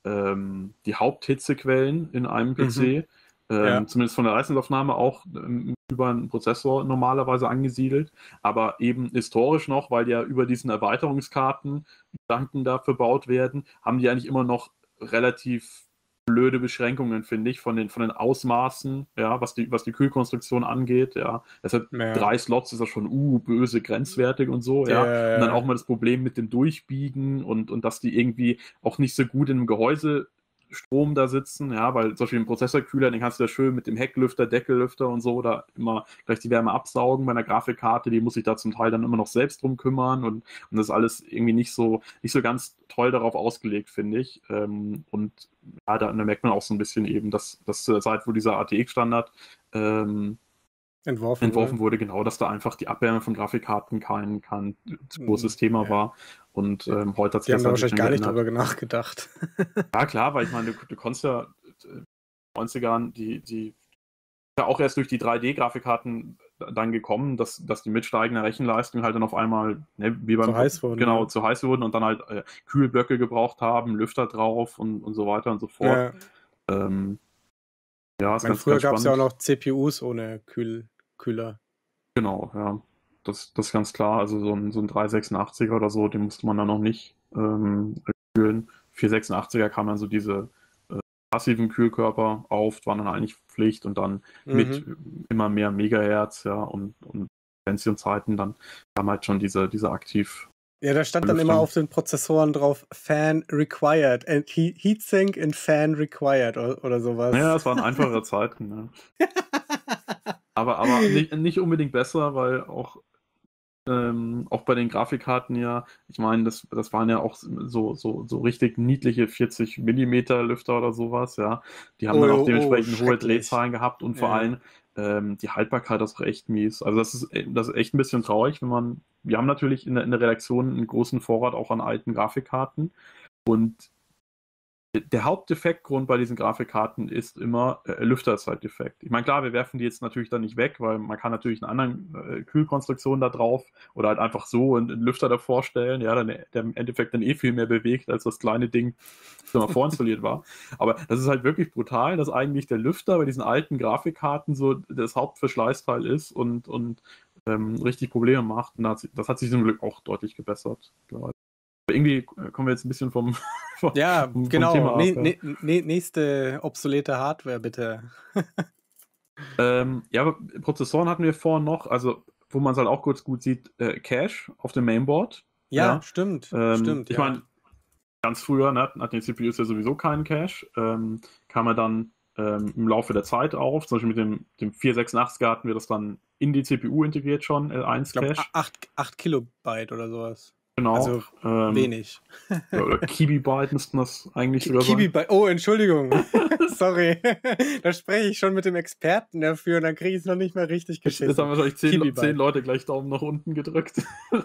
die Haupthitzequellen in einem PC, zumindest von der Leistungsaufnahme auch über einen Prozessor normalerweise angesiedelt, aber eben historisch noch, weil ja über diesen Erweiterungskarten Gedanken da verbaut werden, haben die eigentlich immer noch relativ blöde Beschränkungen, finde ich, von den Ausmaßen, ja, was die Kühlkonstruktion angeht, ja. Deshalb 3 Slots ist ja schon böse grenzwertig und so, ja. Und dann auch mal das Problem mit dem Durchbiegen und dass die irgendwie auch nicht so gut in einem Gehäusestrom da sitzen, ja, weil zum Beispiel im Prozessorkühler, den kannst du ja schön mit dem Hecklüfter, Deckellüfter und so da immer gleich die Wärme absaugen. Bei einer Grafikkarte, die muss sich da zum Teil dann immer noch selbst drum kümmern und das ist alles irgendwie nicht so ganz toll darauf ausgelegt, finde ich. Und ja, da merkt man auch so ein bisschen eben, dass zu der Zeit, wo dieser ATX-Standard entworfen wurde, genau, dass da einfach die Abwärme von Grafikkarten kein großes Thema war. Und heute hat sich das haben wahrscheinlich gar nicht drüber nachgedacht. Ja, klar, weil ich meine, du konntest ja in den 90ern die ja auch erst durch die 3D-Grafikkarten dann gekommen, dass die mit steigender Rechenleistung halt dann auf einmal, ne, wie beim zu heiß wurden, genau, zu heiß wurden und dann halt Kühlblöcke gebraucht haben, Lüfter drauf und so weiter und so fort. Ja, ist früher gab es ja auch noch CPUs ohne Kühler. Genau, ja. Das ist ganz klar. Also so ein 386er oder so, den musste man dann noch nicht kühlen. 486er kam dann so diese passiven Kühlkörper auf, waren dann eigentlich Pflicht und dann mit immer mehr Megahertz, ja, und Pentium-Zeiten, dann kam halt schon diese aktiv. Ja, da stand dann immer auf den Prozessoren drauf, Fan required, and Heatsink in Fan required oder sowas. Ja, das waren einfachere Zeiten, ne? aber nicht unbedingt besser, weil auch bei den Grafikkarten ja, ich meine, das waren ja auch so richtig niedliche 40 mm Lüfter oder sowas, ja. Die haben dann auch dementsprechend hohe Drehzahlen gehabt und vor allem die Haltbarkeit ist auch echt mies. Also das ist echt ein bisschen traurig, wir haben natürlich in der Redaktion einen großen Vorrat auch an alten Grafikkarten und der Hauptdefektgrund bei diesen Grafikkarten ist immer Lüfter ist halt defekt. Ich meine, klar, wir werfen die jetzt natürlich dann nicht weg, weil man kann natürlich eine andere Kühlkonstruktion da drauf oder halt einfach so einen Lüfter davor stellen, ja, der im Endeffekt dann viel mehr bewegt, als das kleine Ding, das mal vorinstalliert war. Aber das ist halt wirklich brutal, dass eigentlich der Lüfter bei diesen alten Grafikkarten so das Hauptverschleißteil ist und richtig Probleme macht. Und das hat sich zum Glück auch deutlich gebessert. Irgendwie kommen wir jetzt ein bisschen vom Thema ab. Nächste obsolete Hardware, bitte. Ja, aber Prozessoren hatten wir vorhin noch, also wo man es halt auch kurz gut sieht, Cache auf dem Mainboard. Ja, stimmt. Ich meine, ganz früher hatten die CPUs ja sowieso keinen Cache. Kam er dann im Laufe der Zeit auf. Zum Beispiel mit dem 486er hatten wir das dann in die CPU integriert schon, L1 Cache. 8 Kilobyte oder sowas. Genau. Also wenig. Oder Kibibyte müssten das eigentlich sogar sein. Kibibyte, oh, Entschuldigung. Sorry. Da spreche ich schon mit dem Experten dafür und dann kriege ich es noch nicht mehr richtig geschissen. Jetzt haben wahrscheinlich 10 Leute gleich Daumen nach unten gedrückt.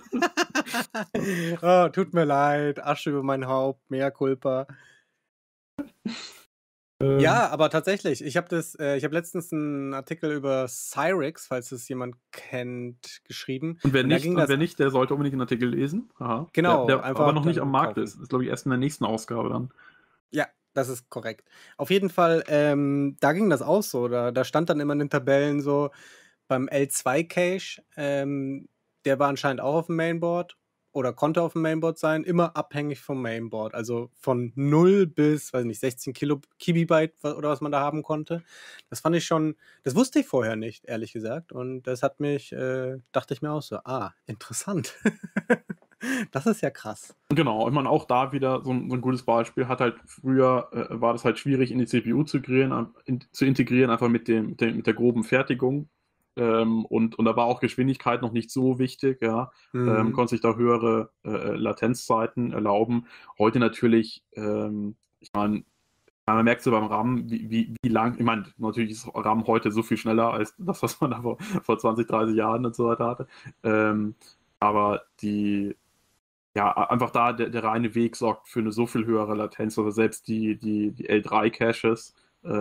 Oh, tut mir leid, Asche über mein Haupt, mea culpa. Ja, aber tatsächlich, ich habe letztens einen Artikel über Cyrix, falls es jemand kennt, geschrieben. Und wer nicht, der sollte unbedingt einen Artikel lesen. Aha. Genau. Der aber noch nicht am Markt ist. Das ist, glaube ich, erst in der nächsten Ausgabe dann. Ja, das ist korrekt. Auf jeden Fall, da ging das auch so. Da stand dann immer in den Tabellen so, beim L2-Cache, der war anscheinend auch auf dem Mainboard oder konnte auf dem Mainboard sein, immer abhängig vom Mainboard. Also von 0 bis, weiß nicht, 16 Kibibyte oder was man da haben konnte. Das fand ich schon, das wusste ich vorher nicht, ehrlich gesagt. Und das hat mich, dachte ich mir auch so, interessant. Das ist ja krass. Genau, ich meine, auch da wieder so ein gutes Beispiel, früher war das halt schwierig in die CPU zu integrieren, einfach mit der groben Fertigung. Und da war auch Geschwindigkeit noch nicht so wichtig, ja. Konnte sich da höhere Latenzzeiten erlauben. Heute natürlich, ich meine, man merkt so beim RAM, wie lang, ich meine, natürlich ist RAM heute so viel schneller als das, was man da vor 20, 30 Jahren und so weiter hatte. Aber einfach da der reine Weg sorgt für eine so viel höhere Latenz, also selbst die L3-Caches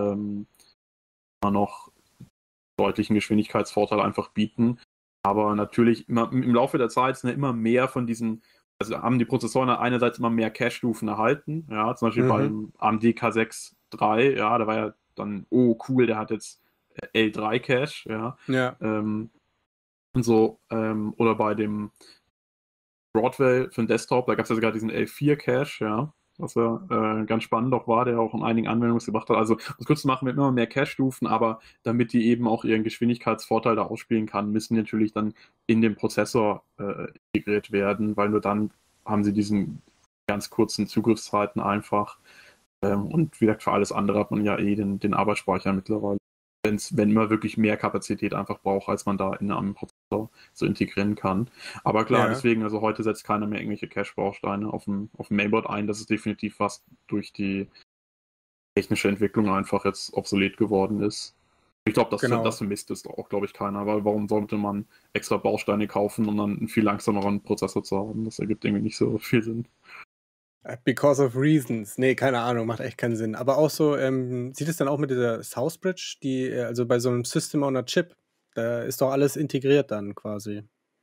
noch deutlichen Geschwindigkeitsvorteil einfach bieten. Aber natürlich im Laufe der Zeit sind ja immer mehr von diesen also haben die Prozessoren einerseits immer mehr Cache-Stufen erhalten, ja, zum Beispiel beim AMD K6 III, ja, da war ja dann, oh cool, der hat jetzt L3 Cache, ja. Ja. Und so, oder bei dem Broadwell für den Desktop, da gab es ja sogar diesen L4 Cache, ja, was ja ganz spannend auch war, der auch in einigen Anwendungen gebracht hat. Also, um es kurz zu machen, wir haben immer mehr Cache-Stufen, aber damit die eben auch ihren Geschwindigkeitsvorteil da ausspielen kann, müssen die natürlich dann in den Prozessor integriert werden, weil nur dann haben sie diesen ganz kurzen Zugriffszeiten einfach. Und wie gesagt, für alles andere hat man ja den Arbeitsspeicher mittlerweile. Wenn man wirklich mehr Kapazität einfach braucht, als man da in einem Prozessor so integrieren kann. Aber klar, deswegen, also heute setzt keiner mehr irgendwelche Cache-Bausteine auf dem Mainboard ein. Das ist definitiv was durch die technische Entwicklung einfach jetzt obsolet geworden ist. Ich glaube, das vermisst es auch, glaube ich, keiner, weil warum sollte man extra Bausteine kaufen, um dann einen viel langsameren Prozessor zu haben? Das ergibt irgendwie nicht so viel Sinn. Because of reasons. Nee, keine Ahnung, macht echt keinen Sinn. Aber auch so, sieht es dann auch mit dieser Southbridge, also bei so einem System on a Chip, da ist doch alles integriert dann quasi.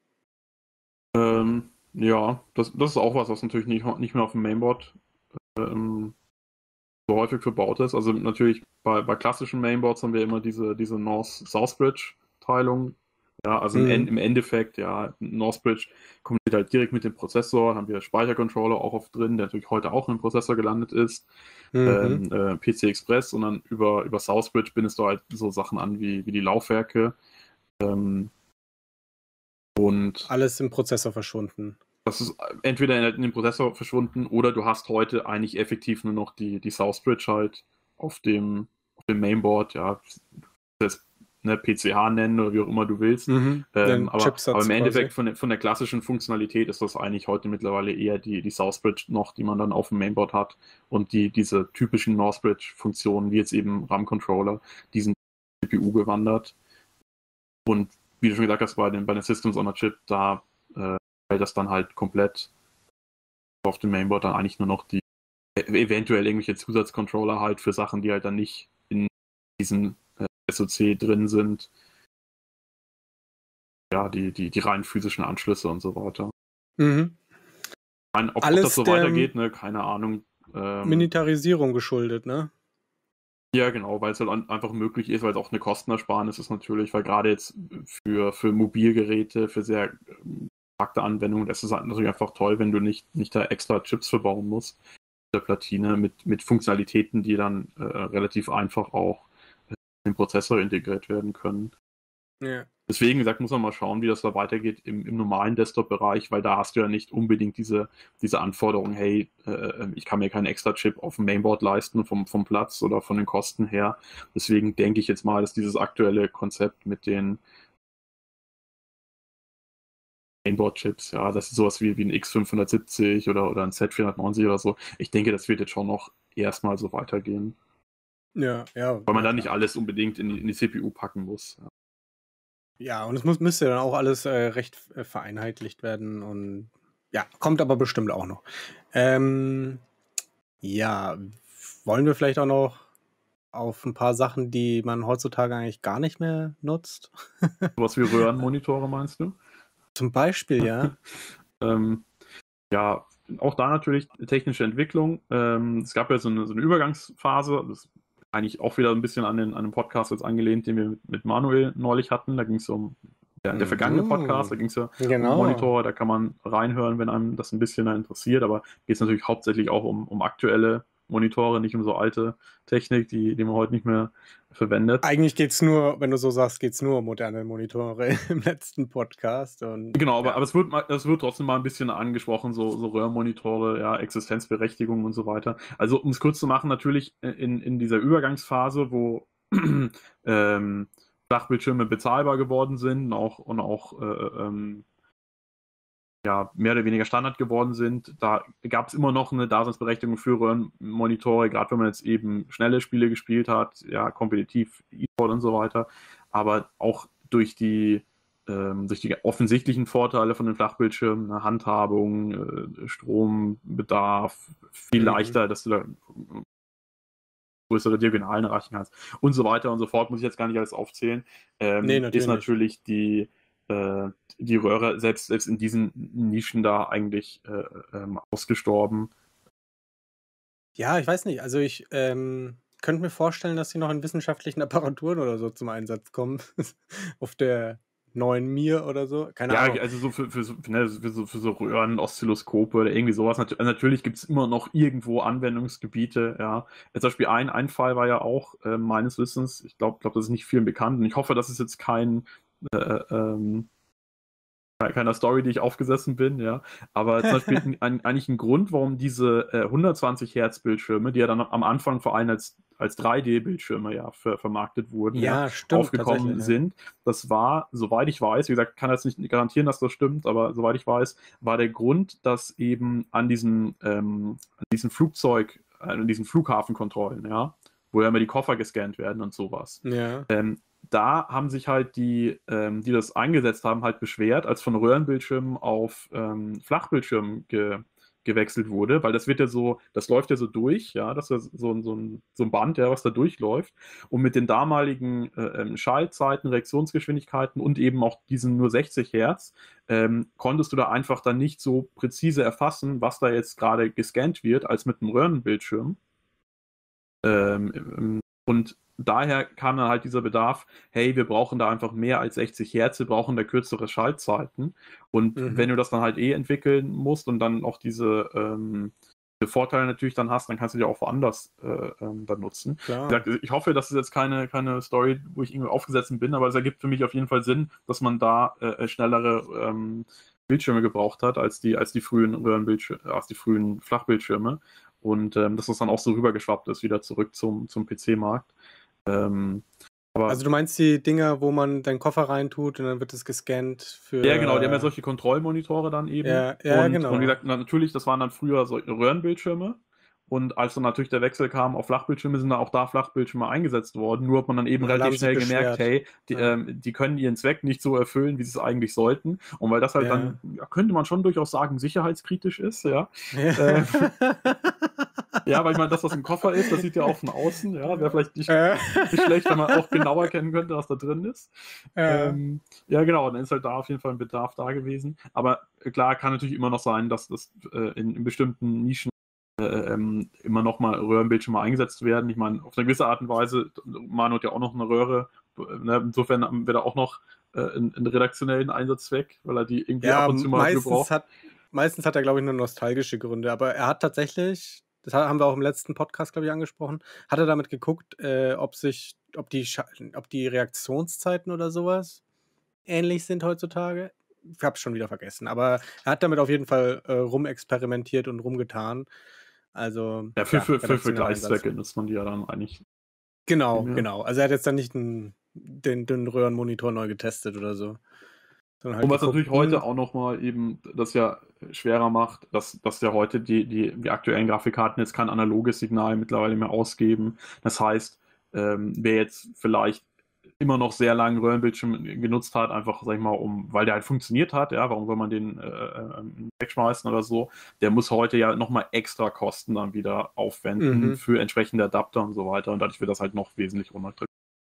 Ja, das ist auch was natürlich nicht mehr auf dem Mainboard so häufig verbaut ist. Also natürlich bei klassischen Mainboards haben wir immer diese North-Southbridge-Teilung. Ja, also im Endeffekt, ja, Northbridge kommuniziert halt direkt mit dem Prozessor, haben wir Speichercontroller auch oft drin, der natürlich heute auch in dem Prozessor gelandet ist. PC Express und dann über Southbridge bindest du halt so Sachen an wie die Laufwerke. Und alles im Prozessor verschwunden. Das ist entweder in den Prozessor verschwunden oder du hast heute eigentlich effektiv nur noch die Southbridge halt auf dem Mainboard, ja, das PCH nennen oder wie auch immer du willst. Aber im Endeffekt von der klassischen Funktionalität ist das eigentlich heute mittlerweile eher die Southbridge noch, die man dann auf dem Mainboard hat und diese typischen Northbridge-Funktionen, wie jetzt eben RAM-Controller, die sind CPU gewandert. Und wie du schon gesagt hast, bei den Systems on a Chip, da weil das dann halt komplett auf dem Mainboard dann eigentlich nur noch die eventuell irgendwelche Zusatzcontroller halt für Sachen, die halt dann nicht in diesem SoC drin sind. Ja, die rein physischen Anschlüsse und so weiter. Ob das so weitergeht, ne, keine Ahnung. Militarisierung geschuldet, ne? Ja, genau, weil es halt einfach möglich ist, weil es auch eine Kostenersparnis ist natürlich, weil gerade jetzt für Mobilgeräte, für sehr kompakte Anwendungen, das ist halt natürlich einfach toll, wenn du nicht da extra Chips verbauen musst, der Platine mit Funktionalitäten, die dann relativ einfach auch in den Prozessor integriert werden können. Ja. Deswegen, gesagt, muss man mal schauen, wie das da weitergeht im normalen Desktop-Bereich, weil da hast du ja nicht unbedingt diese Anforderung, hey, ich kann mir keinen extra Chip auf dem Mainboard leisten vom Platz oder von den Kosten her. Deswegen denke ich jetzt mal, dass dieses aktuelle Konzept mit den Mainboard-Chips, ja, das ist sowas wie ein X570 oder ein Z490 oder so. Ich denke, das wird jetzt schon noch erstmal so weitergehen. Ja. Weil man dann nicht alles unbedingt in die CPU packen muss. Ja, und es müsste dann auch alles recht vereinheitlicht werden und ja, kommt aber bestimmt auch noch. Ja, wollen wir vielleicht auch noch auf ein paar Sachen, die man heutzutage eigentlich gar nicht mehr nutzt? Sowas wie Röhrenmonitore, meinst du? Zum Beispiel, ja. Ja, auch da natürlich technische Entwicklung. Es gab ja so eine Übergangsphase, das ist eigentlich auch wieder ein bisschen an den Podcast jetzt angelehnt, den wir mit Manuel neulich hatten. Da ging es um der vergangene Podcast, da ging es ja um Monitor, da kann man reinhören, wenn einem das ein bisschen interessiert, aber geht es natürlich hauptsächlich auch um aktuelle Monitore, nicht um so alte Technik, die man heute nicht mehr verwendet. Eigentlich geht es nur, wenn du so sagst, geht es nur um moderne Monitore im letzten Podcast. Und, genau, aber es wird trotzdem mal ein bisschen angesprochen, so Röhrenmonitore, ja, Existenzberechtigung und so weiter. Also um es kurz zu machen, natürlich in dieser Übergangsphase, wo Flachbildschirme bezahlbar geworden sind und auch ja, mehr oder weniger Standard geworden sind, da gab es immer noch eine Daseinsberechtigung für Röhrenmonitore, gerade wenn man jetzt eben schnelle Spiele gespielt hat, ja, kompetitiv, E-Sport und so weiter, aber auch durch die offensichtlichen Vorteile von den Flachbildschirmen, Handhabung, Strombedarf, viel leichter, dass du da größere Diagonalen erreichen kannst und so weiter und so fort, muss ich jetzt gar nicht alles aufzählen, nee, ist natürlich die die Röhre selbst in diesen Nischen da eigentlich ausgestorben. Ja, ich weiß nicht. Also ich könnte mir vorstellen, dass sie noch in wissenschaftlichen Apparaturen oder so zum Einsatz kommen. Auf der neuen Mir oder so. Keine Ja, Ahnung. also so für so Röhren, Oszilloskope oder irgendwie sowas. Natürlich gibt es immer noch irgendwo Anwendungsgebiete, ja. Zum Beispiel ein Fall war ja auch, meines Wissens, ich glaube, das ist nicht vielen bekannt und ich hoffe, das ist jetzt äh, ähm, keiner Story, die ich aufgesessen bin, ja. Aber zum Beispiel eigentlich ein Grund, warum diese 120 Hertz Bildschirme, die ja dann am Anfang vor allem als 3D-Bildschirme ja vermarktet wurden, ja, Ja, stimmt, aufgekommen tatsächlich, ja. sind. Das war, soweit ich weiß, wie gesagt, kann jetzt nicht garantieren, dass das stimmt, aber soweit ich weiß, war der Grund, dass eben an diesen Flughafenkontrollen, ja, wo ja immer die Koffer gescannt werden und sowas, Ja. da haben sich halt die das eingesetzt haben, halt beschwert, als von Röhrenbildschirmen auf Flachbildschirmen gewechselt wurde, weil das wird ja so, das läuft ja so durch, ja, das ist so ein Band, ja, was da durchläuft. Und mit den damaligen Schaltzeiten, Reaktionsgeschwindigkeiten und eben auch diesen nur 60 Hertz, konntest du da einfach dann nicht so präzise erfassen, was da jetzt gerade gescannt wird, als mit einem Röhrenbildschirm. Und daher kam dann halt dieser Bedarf, hey, wir brauchen da einfach mehr als 60 Hertz, wir brauchen da kürzere Schaltzeiten. Und wenn du das dann halt entwickeln musst und dann auch diese Vorteile natürlich dann hast, dann kannst du die auch woanders dann nutzen. Klar. Wie gesagt, ich hoffe, das ist jetzt keine Story, wo ich irgendwie aufgesetzt bin, aber es ergibt für mich auf jeden Fall Sinn, dass man da schnellere Bildschirme gebraucht hat als die frühen Röhrenbildschirme, als die frühen Flachbildschirme. Und dass das dann auch so rübergeschwappt ist, wieder zurück zum PC-Markt. Also du meinst die Dinger, wo man deinen Koffer reintut und dann wird es gescannt für. Ja, genau, die haben ja solche Kontrollmonitore dann eben. Ja, Und genau. wie gesagt, natürlich, das waren dann früher so Röhrenbildschirme. Und als dann natürlich der Wechsel kam auf Flachbildschirme, sind dann auch da Flachbildschirme eingesetzt worden. Nur hat man dann eben Und dann haben relativ sie schnell gemerkt, beschwert. hey, die können ihren Zweck nicht so erfüllen, wie sie es eigentlich sollten. Und weil das halt dann, ja, könnte man schon durchaus sagen, sicherheitskritisch ist, ja. Ja, weil ich meine, das, was im Koffer ist, das sieht ja auch von außen, ja, wäre vielleicht nicht schlecht, wenn man auch genauer erkennen könnte, was da drin ist. Ja, genau, dann ist halt da auf jeden Fall ein Bedarf da gewesen. Aber klar, kann natürlich immer noch sein, dass das in bestimmten Nischen immer noch mal Röhrenbildschirme eingesetzt werden. Ich meine, auf eine gewisse Art und Weise, Manu hat ja auch noch eine Röhre, ne? Insofern haben wir da auch noch einen redaktionellen Einsatzzweck, weil er die irgendwie ab und zu mal gebraucht. Meistens hat er, glaube ich, nur nostalgische Gründe, aber er hat tatsächlich, das haben wir auch im letzten Podcast, glaube ich, angesprochen, hat er damit geguckt, ob die Reaktionszeiten oder sowas ähnlich sind heutzutage. Ich habe es schon wieder vergessen, aber er hat damit auf jeden Fall rumexperimentiert und rumgetan. Also ja, für redaktioneller Vergleichszwecke Einsatz. nutzt man die ja dann eigentlich. Genau. Also er hat jetzt dann nicht den Röhrenmonitor neu getestet oder so. Sondern halt Und was geguckt, natürlich heute auch nochmal eben das ja schwerer macht, dass ja heute die aktuellen Grafikkarten jetzt kein analoges Signal mittlerweile mehr ausgeben. Das heißt, wer jetzt vielleicht immer noch sehr lange Röhrenbildschirm genutzt hat, einfach, sag ich mal, weil der halt funktioniert hat, ja, warum soll man den wegschmeißen oder so, der muss heute ja nochmal extra Kosten dann wieder aufwenden für entsprechende Adapter und so weiter und dadurch wird das halt noch wesentlich unattraktiv.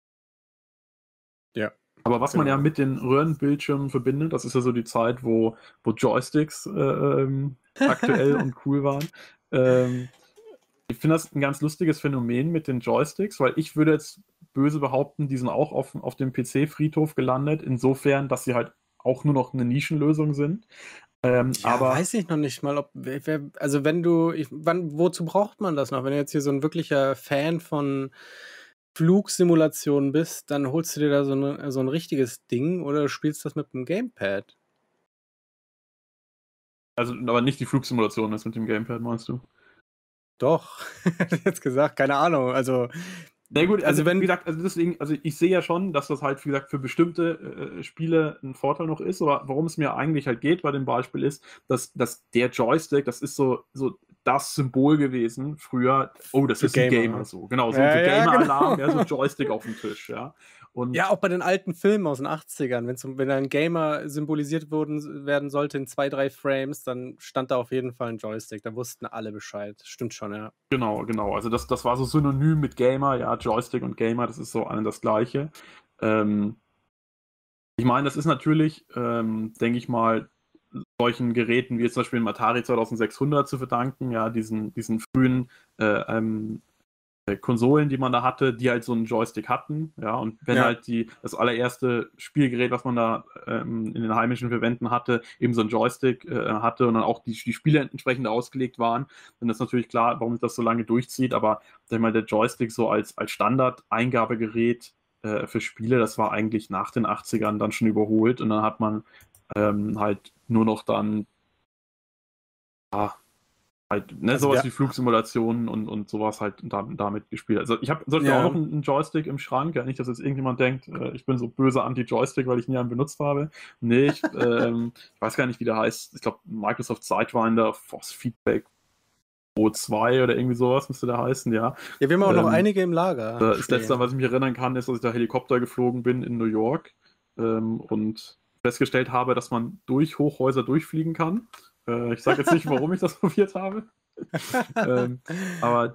Ja. Aber was man ja mit den Röhrenbildschirmen verbindet, das ist ja so die Zeit, wo Joysticks aktuell und cool waren. Ich finde das ein ganz lustiges Phänomen mit den Joysticks, weil ich würde jetzt böse behaupten, die sind auch auf dem PC-Friedhof gelandet, insofern, dass sie halt auch nur noch eine Nischenlösung sind. Aber weiß ich noch nicht mal, also wozu braucht man das noch? Wenn du jetzt hier so ein wirklicher Fan von Flugsimulationen bist, dann holst du dir da so ein richtiges Ding oder spielst das mit dem Gamepad. Also, aber nicht die Flugsimulation ist mit dem Gamepad, meinst du? Doch, hätte ich jetzt gesagt, keine Ahnung. Also, Na gut, also wie gesagt, also deswegen, also ich sehe ja schon, dass das halt, wie gesagt, für bestimmte Spiele ein Vorteil noch ist, aber worum es mir eigentlich halt geht bei dem Beispiel ist, dass der Joystick, das ist so das Symbol gewesen früher, oh, das ist ein Gamer so. Genau, so ein Gamer-Alarm, genau. so ein Joystick auf dem Tisch, ja. Und ja, auch bei den alten Filmen aus den 80ern, wenn ein Gamer symbolisiert werden sollte in 2, 3 Frames, dann stand da auf jeden Fall ein Joystick. Da wussten alle Bescheid. Stimmt schon, ja. Genau. Also das war so synonym mit Gamer, ja, Joystick und Gamer, das ist so das Gleiche. Ich meine, das ist natürlich, denke ich mal, solchen Geräten wie jetzt zum Beispiel dem Atari 2600 zu verdanken, ja, diesen frühen Konsolen, die man da hatte, die halt so einen Joystick hatten, ja, und wenn Ja. halt das allererste Spielgerät, was man da in den heimischen Verwenden hatte, eben so einen Joystick hatte und dann auch die Spiele entsprechend ausgelegt waren, dann ist natürlich klar, warum sich das so lange durchzieht, aber sag mal, der Joystick so als Standard-Eingabegerät für Spiele, das war eigentlich nach den 80ern dann schon überholt und dann hat man halt nur noch dann ja, halt, ne, Also sowas wir, wie Flugsimulationen und sowas halt damit gespielt. Also ich habe zum Beispiel auch ja, noch einen Joystick im Schrank, ja, nicht, dass jetzt irgendjemand denkt, ich bin so böse Anti-Joystick, weil ich nie einen benutzt habe. Nee, ich weiß gar nicht, wie der heißt. Ich glaube, Microsoft Sidewinder Force Feedback Pro 2 oder irgendwie sowas müsste der heißen, ja. ja, wir haben auch noch Ähm, einige im Lager Das Letzte, was stehen. ich mich erinnern kann, ist, dass ich da Helikopter geflogen bin in New York und festgestellt habe, dass man durch Hochhäuser durchfliegen kann. Ich sage jetzt nicht, warum ich das probiert habe. Aber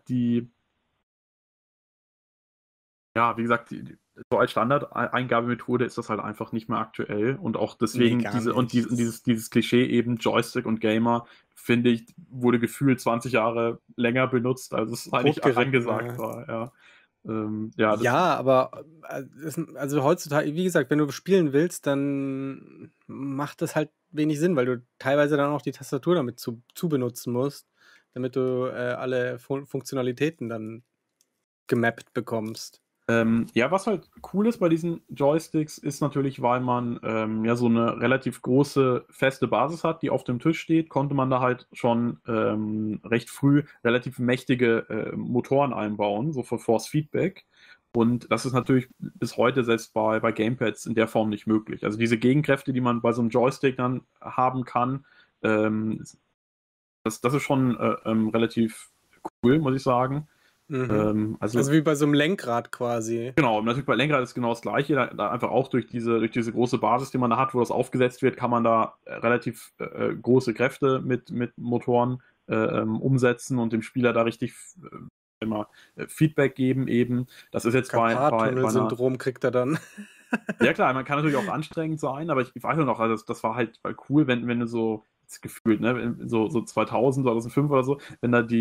ja, wie gesagt, so als Standard-Eingabemethode ist das halt einfach nicht mehr aktuell und auch Nee, deswegen gar nicht. dieses Klischee eben Joystick und Gamer, finde ich, wurde gefühlt 20 Jahre länger benutzt, als es eigentlich Totgeritten, angesagt ja. war, ja. Ja, Ja, aber also heutzutage, wie gesagt, wenn du spielen willst, dann macht das halt wenig Sinn, weil du teilweise dann auch die Tastatur damit zu benutzen musst, damit du alle Funktionalitäten dann gemappt bekommst. Ja, was halt cool ist bei diesen Joysticks, ist natürlich, weil man ja so eine relativ große feste Basis hat, die auf dem Tisch steht, konnte man da halt schon recht früh relativ mächtige Motoren einbauen, so für Force Feedback. Und das ist natürlich bis heute selbst bei Gamepads in der Form nicht möglich. Also diese Gegenkräfte, die man bei so einem Joystick dann haben kann, ähm, das ist schon relativ cool, muss ich sagen. Mhm. Also Also wie bei so einem Lenkrad quasi. genau, natürlich bei Lenkrad ist genau das Gleiche. Da einfach auch durch diese große Basis, die man da hat, wo das aufgesetzt wird, kann man da relativ große Kräfte mit Motoren umsetzen und dem Spieler da richtig immer Feedback geben eben. Das ist jetzt bei einer. Karpattunnel-Syndrom kriegt er dann. Ja klar, man kann natürlich auch anstrengend sein, aber ich weiß noch, also das war halt cool, wenn du so jetzt gefühlt, ne, so 2000, 2005 oder so, wenn da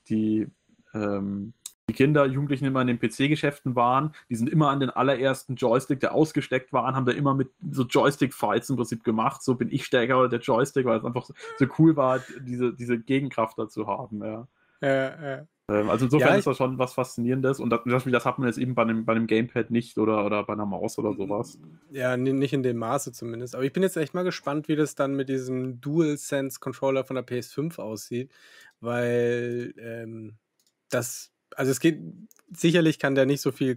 die Kinder, Jugendlichen immer in den PC-Geschäften waren, die sind immer an den allerersten Joystick, der ausgesteckt war, haben da immer mit so Joystick-Fights im Prinzip gemacht. So bin ich stärker oder der Joystick, weil es einfach so cool war, diese Gegenkraft dazu haben. Ja. Ja, Also insofern ja, ist das schon was Faszinierendes und das hat man jetzt eben bei einem Gamepad nicht oder bei einer Maus oder sowas. ja, nicht in dem Maße zumindest. Aber ich bin jetzt echt mal gespannt, wie das dann mit diesem DualSense-Controller von der PS5 aussieht, weil also es geht, sicherlich kann der nicht so viel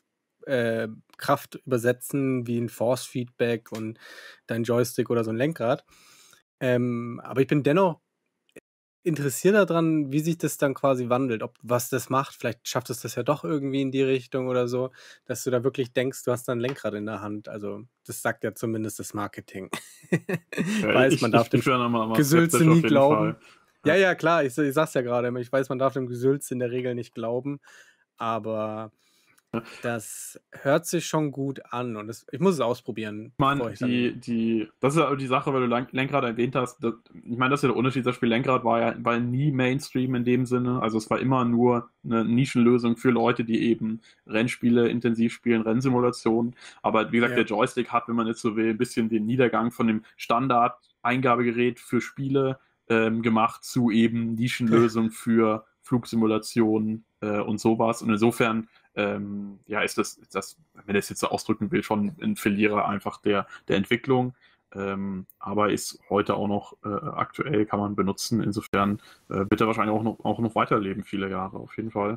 Kraft übersetzen wie ein Force-Feedback und dein Joystick oder so ein Lenkrad. Aber ich bin dennoch interessiert daran, wie sich das dann quasi wandelt, ob was das macht. Vielleicht schafft es das ja doch irgendwie in die Richtung oder so, dass du da wirklich denkst, du hast da 'n Lenkrad in der Hand. Also, das sagt ja zumindest das Marketing. Ich Ja, weiß, man darf dem ich bin da mal Gesülze skeptisch auf nie jeden Fall. glauben. Ja, ja, klar, ich sage es ja grade, ich weiß, man darf dem Gesülze in der Regel nicht glauben, aber das hört sich schon gut an und ich muss es ausprobieren, Ich meine, bevor ich dann das ist ja die Sache, weil du Lenkrad erwähnt hast. Ich meine, das ist ja der Unterschied. Das Spiel Lenkrad war nie Mainstream in dem Sinne. Also es war immer nur eine Nischenlösung für Leute, die eben Rennspiele intensiv spielen, Rennsimulationen. Aber wie gesagt, der ja, Joystick hat, wenn man jetzt so will, ein bisschen den Niedergang von dem Standard-Eingabegerät für Spiele gemacht zu eben Nischenlösungen für Flugsimulationen und sowas. Und insofern ja, ist das, wenn man das jetzt so ausdrücken will, schon ein Verlierer einfach der Entwicklung. Aber ist heute auch noch aktuell, kann man benutzen. Insofern wird er wahrscheinlich auch noch weiterleben, viele Jahre, auf jeden Fall.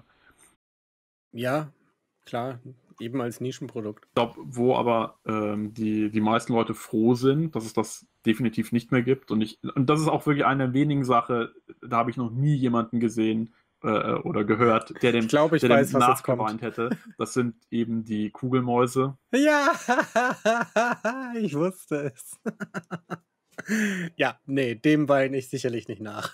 ja, klar, eben als Nischenprodukt. Ich glaube, wo aber die meisten Leute froh sind, dass es das definitiv nicht mehr gibt. Und das ist auch wirklich eine der wenigen Sachen, da habe ich noch nie jemanden gesehen oder gehört, Ich glaube, ich der dem weiß, was jetzt kommt. nachgeweint hätte. Das sind eben die Kugelmäuse. Ja, ich wusste es. Ja, nee, dem weine ich sicherlich nicht nach.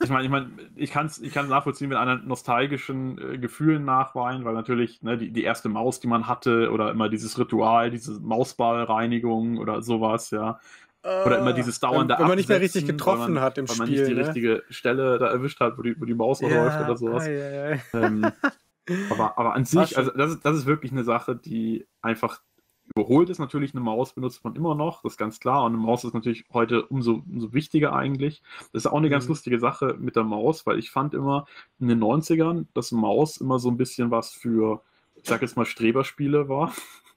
Ich kann's nachvollziehen mit einer nostalgischen Gefühlen nachweinen, weil natürlich ne, die erste Maus, die man hatte, oder immer dieses Ritual, diese Mausballreinigung oder sowas, ja. Oder immer dieses dauernde Wenn man nicht mehr richtig Absetzen, getroffen hat im weil man nicht die Spiel, ne? richtige Stelle da erwischt hat, wo die Maus noch läuft oder Ja, sowas. ei, ei, ei. Ähm, aber an War sich, also schon. das ist wirklich eine Sache, die einfach überholt ist. Natürlich, eine Maus benutzt man immer noch, das ist ganz klar. Und eine Maus ist natürlich heute umso wichtiger eigentlich. Das ist auch eine ganz Mhm. lustige Sache mit der Maus, weil ich fand immer in den 90ern, dass Maus immer so ein bisschen was für, ich sag jetzt mal, Streberspiele war.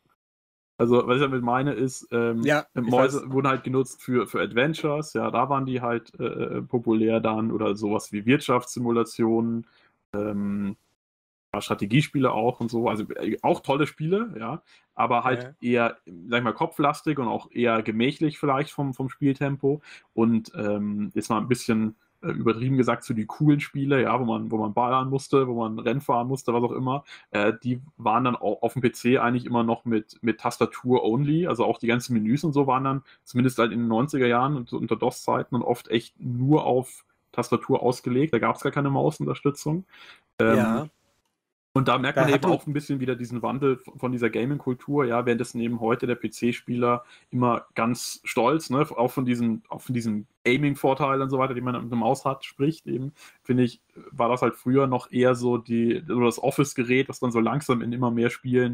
Also, was ich damit meine, ist, Ja, ich weiß. Mäuse wurden halt genutzt für Adventures, ja, da waren die halt populär dann, oder sowas wie Wirtschaftssimulationen, ähm, Strategiespiele auch und so, also auch tolle Spiele, ja, aber halt Ja. eher, sag ich mal, kopflastig und auch eher gemächlich vielleicht vom Spieltempo, und jetzt mal ein bisschen übertrieben gesagt, so die coolen Spiele, ja, wo man ballern musste, wo man Rennen fahren musste, was auch immer, die waren dann auch auf dem PC eigentlich immer noch mit Tastatur only, also auch die ganzen Menüs und so waren dann, zumindest halt in den 90er Jahren und unter DOS-Zeiten, und oft echt nur auf Tastatur ausgelegt, da gab es gar keine Mausunterstützung. Ähm, Ja. und da merkt man Da eben hatten. auch ein bisschen wieder diesen Wandel von dieser Gaming-Kultur, ja, währenddessen eben heute der PC-Spieler immer ganz stolz, ne, auch von diesen Aiming-Vorteilen und so weiter, die man mit der Maus hat, spricht eben, finde ich, war das halt früher noch eher so so das Office-Gerät, was dann so langsam in immer mehr Spielen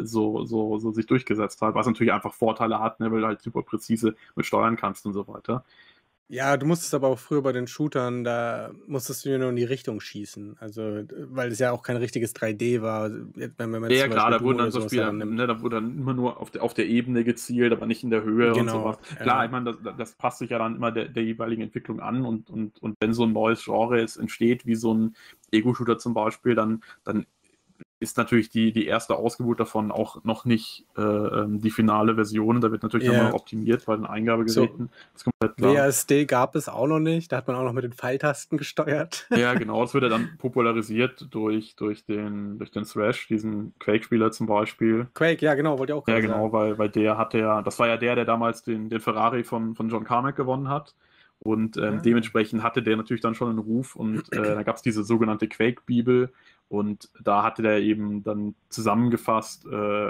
so sich durchgesetzt hat, was natürlich einfach Vorteile hat, ne, weil du halt super präzise mit steuern kannst und so weiter. Ja, du musstest aber auch früher bei den Shootern, da musstest du ja nur in die Richtung schießen. Also, weil es ja auch kein richtiges 3D war. Wenn man Ja, jetzt ja, zum klar, Beispiel da Doom wurden oder dann so sowas Spiele, herannimmt. ne, da wurde dann immer nur auf der Ebene gezielt, aber nicht in der Höhe und Genau, sowas. Klar, ich ja. meine, das passt sich ja dann immer der jeweiligen Entwicklung an, und wenn so ein neues Genre jetzt entsteht, wie so ein Ego-Shooter zum Beispiel, dann ist natürlich die erste Ausgeburt davon auch noch nicht die finale Version. Da wird natürlich nochmal Ja, optimiert bei den so Eingabegeräten. Das ist komplett klar. WASD gab es auch noch nicht. Da hat man auch noch mit den Pfeiltasten gesteuert. Ja, genau, das wird ja dann popularisiert durch den Thrash, diesen Quake-Spieler zum Beispiel. Quake, ja genau, wollte ich auch Ja, gerade genau, sagen. weil der hatte ja, das war ja der damals den Ferrari von John Carmack gewonnen hat. Und Ah. dementsprechend hatte der natürlich dann schon einen Ruf, und da gab es diese sogenannte Quake-Bibel, und da hatte der eben dann zusammengefasst,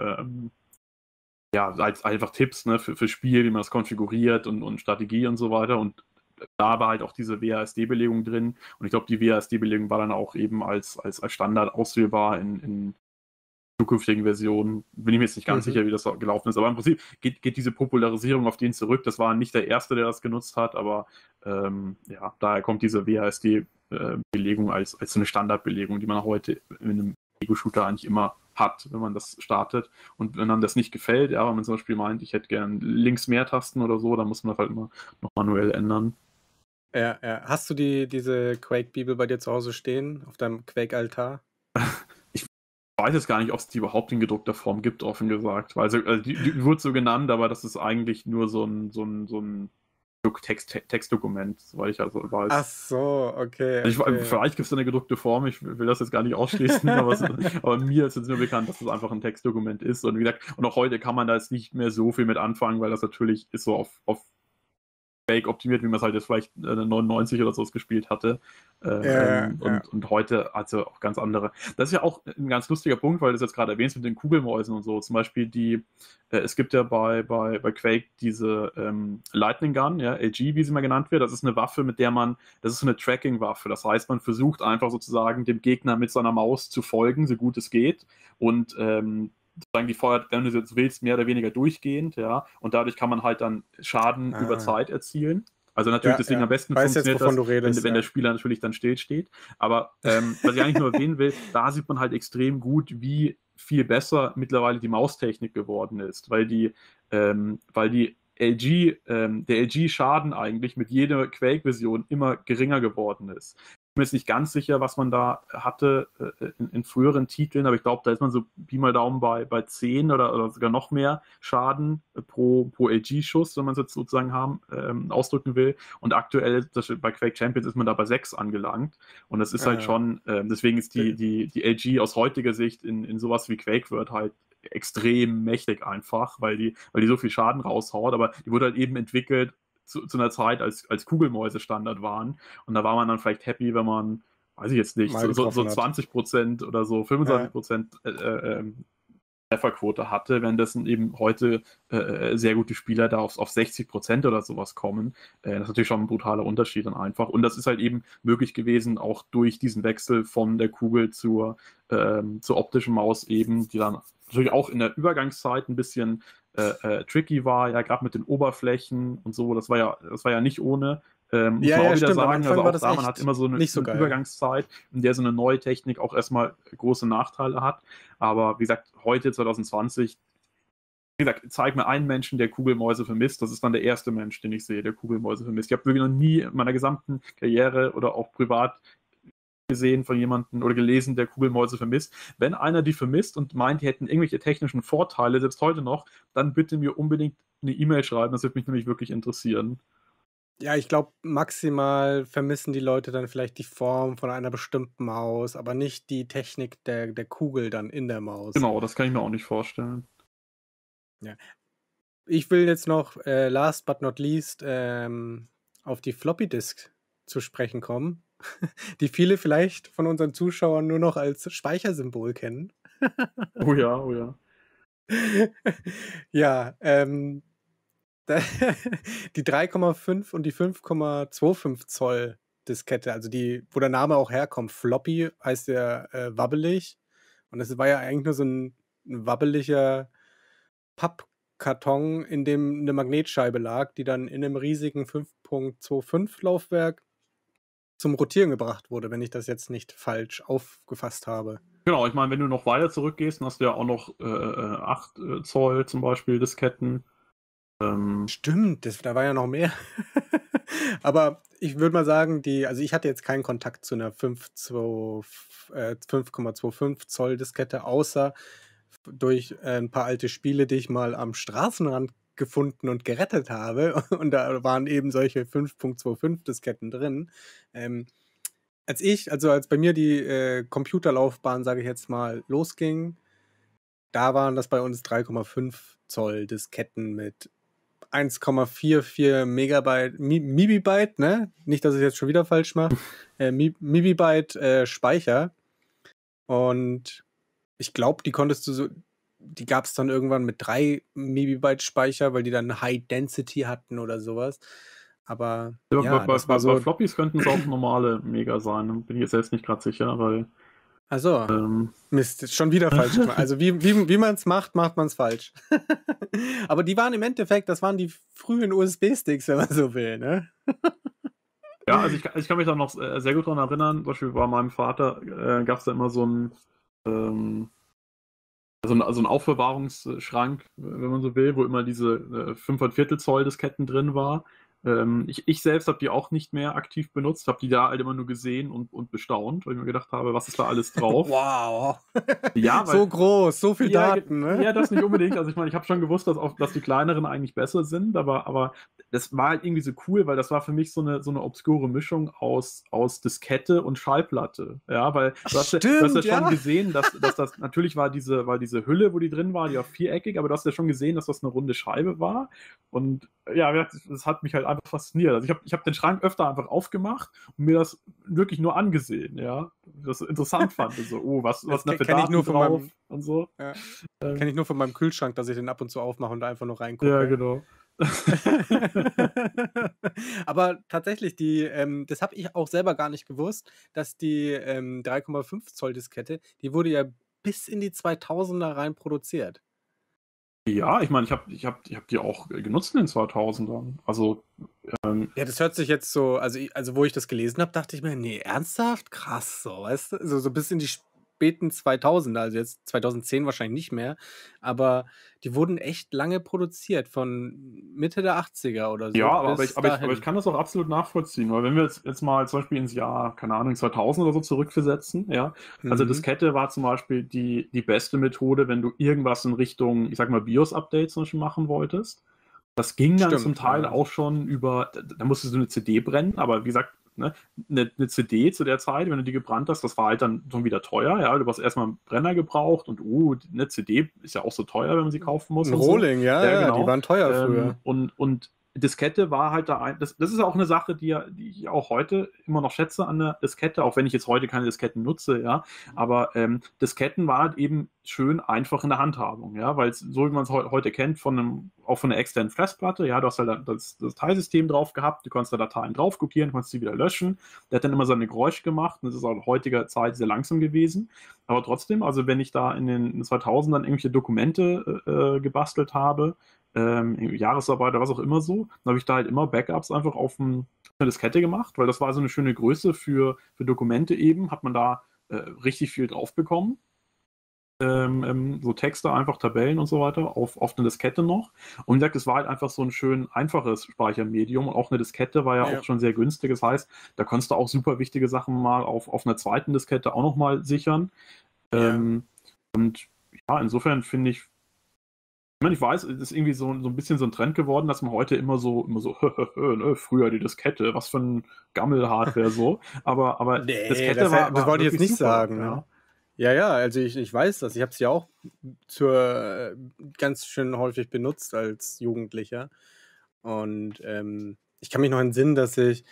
ja, als einfach Tipps, ne, für Spiel, wie man das konfiguriert, und Strategie und so weiter. Und da war halt auch diese WASD-Belegung drin. Und ich glaube, die WASD-Belegung war dann auch eben als Standard auswählbar in zukünftigen Versionen. Bin ich mir jetzt nicht ganz Mhm. sicher, wie das gelaufen ist. Aber im Prinzip geht diese Popularisierung auf den zurück. Das war nicht der Erste, der das genutzt hat, aber ja, daher kommt diese WASD-Belegung als so eine Standardbelegung, die man heute in einem Ego-Shooter eigentlich immer hat, wenn man das startet. Und wenn einem das nicht gefällt, ja, wenn man zum Beispiel meint, ich hätte gern links mehr Tasten oder so, dann muss man das halt immer noch manuell ändern. Ja, ja. Hast du diese Quake-Bibel bei dir zu Hause stehen, auf deinem Quake-Altar? Ich weiß jetzt gar nicht, ob es die überhaupt in gedruckter Form gibt, offen gesagt. Weil also die wird so genannt, aber das ist eigentlich nur so ein Textdokument, soweit ich also Ach weiß. so, okay, Also okay. vielleicht gibt es eine gedruckte Form, ich will das jetzt gar nicht ausschließen, aber mir ist jetzt nur bekannt, dass das einfach ein Textdokument ist. Und wie gesagt, und auch heute kann man da jetzt nicht mehr so viel mit anfangen, weil das natürlich ist so auf Fake optimiert, wie man es halt jetzt vielleicht 99 oder so gespielt hatte. Ja, ja. Und heute also auch ganz andere. Das ist ja auch ein ganz lustiger Punkt, weil du das jetzt gerade erwähnst mit den Kugelmäusen und so. Zum Beispiel es gibt ja bei Quake diese Lightning Gun, ja, LG, wie sie mal genannt wird. Das ist eine Waffe, das ist so eine Tracking-Waffe. Das heißt, man versucht einfach sozusagen dem Gegner mit seiner Maus zu folgen, so gut es geht. Und sozusagen die feuert, wenn du so willst, mehr oder weniger durchgehend, ja, und dadurch kann man halt dann Schaden über Ah. Zeit erzielen. Also natürlich Ja, deswegen am ja. besten Weiß jetzt, funktioniert wovon das, du redest, wenn der ja. Spieler natürlich dann stillsteht. Aber was ich eigentlich nur erwähnen will, da sieht man halt extrem gut, wie viel besser mittlerweile die Maustechnik geworden ist, weil der LG-Schaden eigentlich mit jeder Quake-Version immer geringer geworden ist. Ich bin mir jetzt nicht ganz sicher, was man da hatte in früheren Titeln, aber ich glaube, da ist man so Pi mal Daumen bei 10 oder sogar noch mehr Schaden pro LG-Schuss, wenn man es jetzt sozusagen ausdrücken will. Und aktuell, bei Quake Champions, ist man da bei 6 angelangt. Und das ist halt Ah. schon, deswegen ist die LG aus heutiger Sicht in sowas wie Quake World halt extrem mächtig einfach, weil die so viel Schaden raushaut. Aber die wurde halt eben entwickelt zu einer Zeit, als Kugelmäuse Standard waren. Und da war man dann vielleicht happy, wenn man, weiß ich jetzt nicht, Mal so getroffen hat. 20% oder so, 25% Trefferquote hatte, währenddessen eben heute sehr gute Spieler da auf 60% oder sowas kommen. Das ist natürlich schon ein brutaler Unterschied dann einfach. Und das ist halt eben möglich gewesen, auch durch diesen Wechsel von der Kugel zur optischen Maus eben, die dann natürlich auch in der Übergangszeit ein bisschen tricky war, ja, gerade mit den Oberflächen und so, das war ja nicht ohne. Muss Ja, man auch ja, wieder stimmt. Am sagen, Anfang also war auch das da, man echt hat immer so eine nicht so geil. Übergangszeit, in der so eine neue Technik auch erstmal große Nachteile hat. Aber wie gesagt, heute 2020, wie gesagt, zeig mir einen Menschen, der Kugelmäuse vermisst. Das ist dann der erste Mensch, den ich sehe, der Kugelmäuse vermisst. Ich habe wirklich noch nie in meiner gesamten Karriere oder auch privat gesehen von jemandem oder gelesen, der Kugelmäuse vermisst. Wenn einer die vermisst und meint, die hätten irgendwelche technischen Vorteile, selbst heute noch, dann bitte mir unbedingt eine E-Mail schreiben. Das würde mich nämlich wirklich interessieren. Ja, ich glaube, maximal vermissen die Leute dann vielleicht die Form von einer bestimmten Maus, aber nicht die Technik der Kugel dann in der Maus. Genau, das kann ich mir auch nicht vorstellen. Ja. Ich will jetzt noch, last but not least, auf die Floppy Disk zu sprechen kommen, die viele vielleicht von unseren Zuschauern nur noch als Speichersymbol kennen. Oh ja, oh ja. Ja, die 3,5 und die 5,25 Zoll Diskette, also wo der Name auch herkommt. Floppy heißt ja wabbelig. Und das war ja eigentlich nur so ein wabbeliger Pappkarton, in dem eine Magnetscheibe lag, die dann in einem riesigen 5,25 Laufwerk zum Rotieren gebracht wurde, wenn ich das jetzt nicht falsch aufgefasst habe. Genau, ich meine, wenn du noch weiter zurückgehst, dann hast du ja auch noch 8 Zoll zum Beispiel Disketten. Stimmt, da war ja noch mehr. Aber ich würde mal sagen, also ich hatte jetzt keinen Kontakt zu einer 5,25 Zoll Diskette, außer durch ein paar alte Spiele, die ich mal am Straßenrand gefunden und gerettet habe. Und da waren eben solche 5,25 Disketten drin. Als bei mir die Computerlaufbahn, sage ich jetzt mal, losging, da waren das bei uns 3,5 Zoll Disketten mit 1,44 Megabyte, Mibibyte, ne? Nicht, dass ich jetzt schon wieder falsch mache. Mibibyte Speicher. Und ich glaube, die gab es dann irgendwann mit 3 Megabyte Speicher, weil die dann High Density hatten oder sowas. Aber ja, bei das war so. Floppies könnten es auch normale Mega sein. Da bin ich jetzt selbst nicht gerade sicher, weil. Also, Mist, ist schon wieder falsch gemacht. Also wie man es macht, macht man es falsch. Aber die waren im Endeffekt, das waren die frühen USB-Sticks, wenn man so will, ne? Ja, also ich kann mich da noch sehr gut daran erinnern. Zum Beispiel bei meinem Vater gab es da immer so einen Aufbewahrungsschrank, wenn man so will, wo immer diese 5,25 Zoll Disketten drin war. Ich selbst habe die auch nicht mehr aktiv benutzt, habe die da halt immer nur gesehen und bestaunt, weil ich mir gedacht habe, was ist da alles drauf? Wow. Ja, weil, so groß, so viel Daten, ne? Ja, das nicht unbedingt. Also ich meine, ich habe schon gewusst, dass die kleineren eigentlich besser sind, aber das war halt irgendwie so cool, weil das war für mich so eine obskure Mischung aus Diskette und Schallplatte. Ja, weil du hast ja schon gesehen, dass das natürlich war diese Hülle, wo die drin war, die auch viereckig, aber du hast ja schon gesehen, dass das eine runde Scheibe war. Und ja, das hat mich halt einfach fasziniert. Also ich hab den Schrank öfter einfach aufgemacht und mir das wirklich nur angesehen, ja. Das interessant fand. So, oh, was da für Daten drauf und so. Ja. Kenne ich nur von meinem Kühlschrank, dass ich den ab und zu aufmache und da einfach nur reingucke. Ja, genau. Aber tatsächlich, das habe ich auch selber gar nicht gewusst, dass die 3,5 Zoll Diskette, die wurde ja bis in die 2000er rein produziert. Ja, ich meine, ich hab die auch genutzt in den 2000ern. Also, ja, das hört sich jetzt so, also wo ich das gelesen habe, dachte ich mir, nee, ernsthaft? Krass, so, weißt du? So bis in die späten 2000er, also jetzt 2010 wahrscheinlich nicht mehr, aber die wurden echt lange produziert, von Mitte der 80er oder so. Ja, aber ich kann das auch absolut nachvollziehen, weil wenn wir jetzt mal zum Beispiel ins Jahr, keine Ahnung, 2000 oder so zurückversetzen, ja, also Diskette war zum Beispiel die beste Methode, wenn du irgendwas in Richtung, ich sag mal, BIOS-Updates zum Beispiel machen wolltest. Das ging dann zum Teil auch schon über, da musstest du eine CD brennen, aber wie gesagt, ne, eine CD zu der Zeit, wenn du die gebrannt hast, das war halt dann schon wieder teuer, ja, du hast erstmal einen Brenner gebraucht und eine CD ist ja auch so teuer, wenn man sie kaufen muss. Ein Rohling, so. Ja, genau. Die waren teuer früher. Und Diskette war halt das ist auch eine Sache, die ich auch heute immer noch schätze an der Diskette, auch wenn ich jetzt heute keine Disketten nutze, ja. Aber Disketten war halt eben schön einfach in der Handhabung, ja, weil so wie man es heute kennt, auch von der externen Festplatte, ja, du hast halt das Dateisystem drauf gehabt, du konntest da Dateien drauf kopieren, konntest sie wieder löschen. Der hat dann immer seine Geräusche gemacht und das ist auch in heutiger Zeit sehr langsam gewesen. Aber trotzdem, also wenn ich da in den 2000ern irgendwelche Dokumente gebastelt habe, Jahresarbeit oder was auch immer so. Dann habe ich da halt immer Backups einfach auf eine Diskette gemacht, weil das war so eine schöne Größe für Dokumente eben, hat man da richtig viel drauf bekommen. So Texte, einfach Tabellen und so weiter, auf eine Diskette noch. Und wie gesagt, es war halt einfach so ein schön einfaches Speichermedium. Und auch eine Diskette war ja auch schon sehr günstig. Das heißt, da konntest du auch super wichtige Sachen mal auf einer zweiten Diskette auch nochmal sichern. Und ja, insofern finde ich, meine, ich weiß, es ist irgendwie so ein bisschen so ein Trend geworden, dass man heute immer so, ne, früher die Diskette, was für ein Gammel-Hardware so. Aber Nee, Diskette das war wollte ich jetzt wirklich nicht super, sagen. ja. Ne? Ja, also ich weiß das. Ich habe es ja auch ganz schön häufig benutzt als Jugendlicher. Und ich kann mich noch entsinnen, dass ich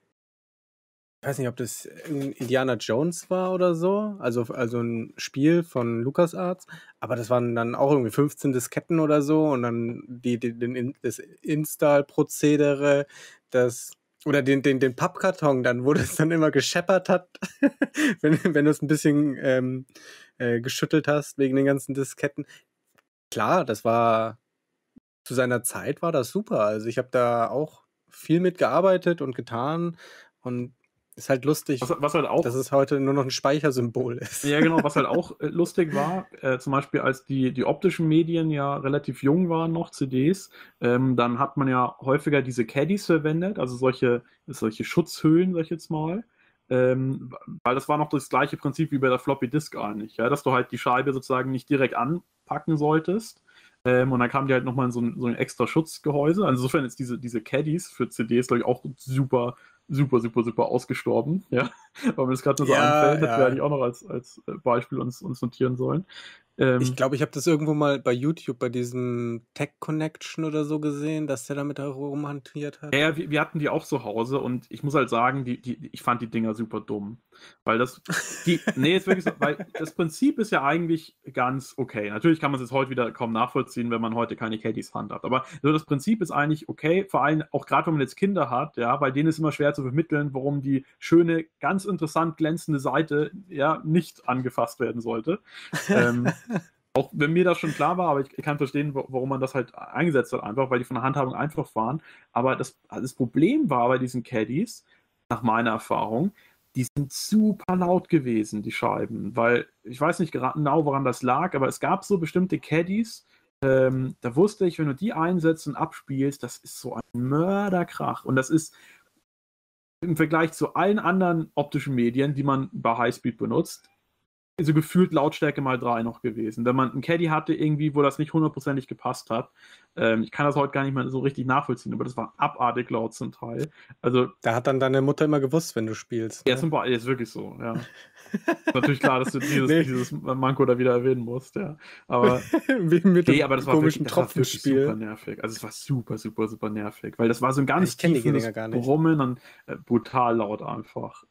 weiß nicht, ob das Indiana Jones war oder so, also ein Spiel von LucasArts, aber das waren dann auch irgendwie 15 Disketten oder so und dann das Install-Prozedere, oder den Pappkarton dann, wo das dann immer gescheppert hat, wenn du es ein bisschen geschüttelt hast wegen den ganzen Disketten. Klar, das war zu seiner Zeit war das super. Also ich habe da auch viel mitgearbeitet und getan und ist halt lustig, Was halt dass auch, es heute nur noch ein Speichersymbol ist. ja genau, was halt auch lustig war, zum Beispiel als die optischen Medien ja relativ jung waren noch, CDs, dann hat man ja häufiger diese Caddies verwendet, also solche Schutzhüllen, sag ich jetzt mal. Weil das war noch das gleiche Prinzip wie bei der Floppy Disk eigentlich, ja, dass du halt die Scheibe sozusagen nicht direkt anpacken solltest. Und dann kam die halt nochmal in so ein extra Schutzgehäuse. Also insofern ist diese Caddies für CDs, glaube ich, auch super, super, super, super ausgestorben. Ja, weil mir das gerade nur so Ja, einfällt, hätten wir ja. eigentlich auch noch als Beispiel uns notieren sollen. Ich glaube, ich habe das irgendwo mal bei YouTube bei diesem Tech Connection oder so gesehen, dass der damit herumhantiert hat. Ja, wir hatten die auch zu Hause und ich muss halt sagen, ich fand die Dinger super dumm. Weil nee, ist wirklich so, weil das Prinzip ist ja eigentlich ganz okay. Natürlich kann man es jetzt heute wieder kaum nachvollziehen, wenn man heute keine Caddies handhabt. Aber so das Prinzip ist eigentlich okay, vor allem auch gerade, wenn man jetzt Kinder hat, ja, bei denen ist immer schwer zu vermitteln, warum die schöne, ganz interessant glänzende Seite ja nicht angefasst werden sollte. Auch wenn mir das schon klar war, aber ich kann verstehen, warum man das halt eingesetzt hat, einfach, weil die von der Handhabung einfach waren. Aber das Problem war bei diesen Caddies, nach meiner Erfahrung, die sind super laut gewesen, die Scheiben. Weil ich weiß nicht genau, woran das lag, aber es gab so bestimmte Caddies, da wusste ich, wenn du die einsetzt und abspielst, das ist so ein Mörderkrach. Und das ist im Vergleich zu allen anderen optischen Medien, die man bei Highspeed benutzt, so gefühlt Lautstärke mal 3 noch gewesen. Wenn man einen Caddy hatte irgendwie, wo das nicht hundertprozentig gepasst hat, ich kann das heute gar nicht mehr so richtig nachvollziehen, aber das war abartig laut zum Teil. Also, Da hat dann deine Mutter immer gewusst, wenn du spielst. ja, Ne? ist wirklich so, ja. Ist natürlich klar, dass du Nee, dieses Manko da wieder erwähnen musst, ja. Aber, wie mit nee, dem aber das komischen das war wirklich super Tropfenspiel. nervig. Also es war super, super, super nervig, weil das war so ein ganz Ich kenne die tiefes Dinger gar nicht. Brummen und brutal laut einfach.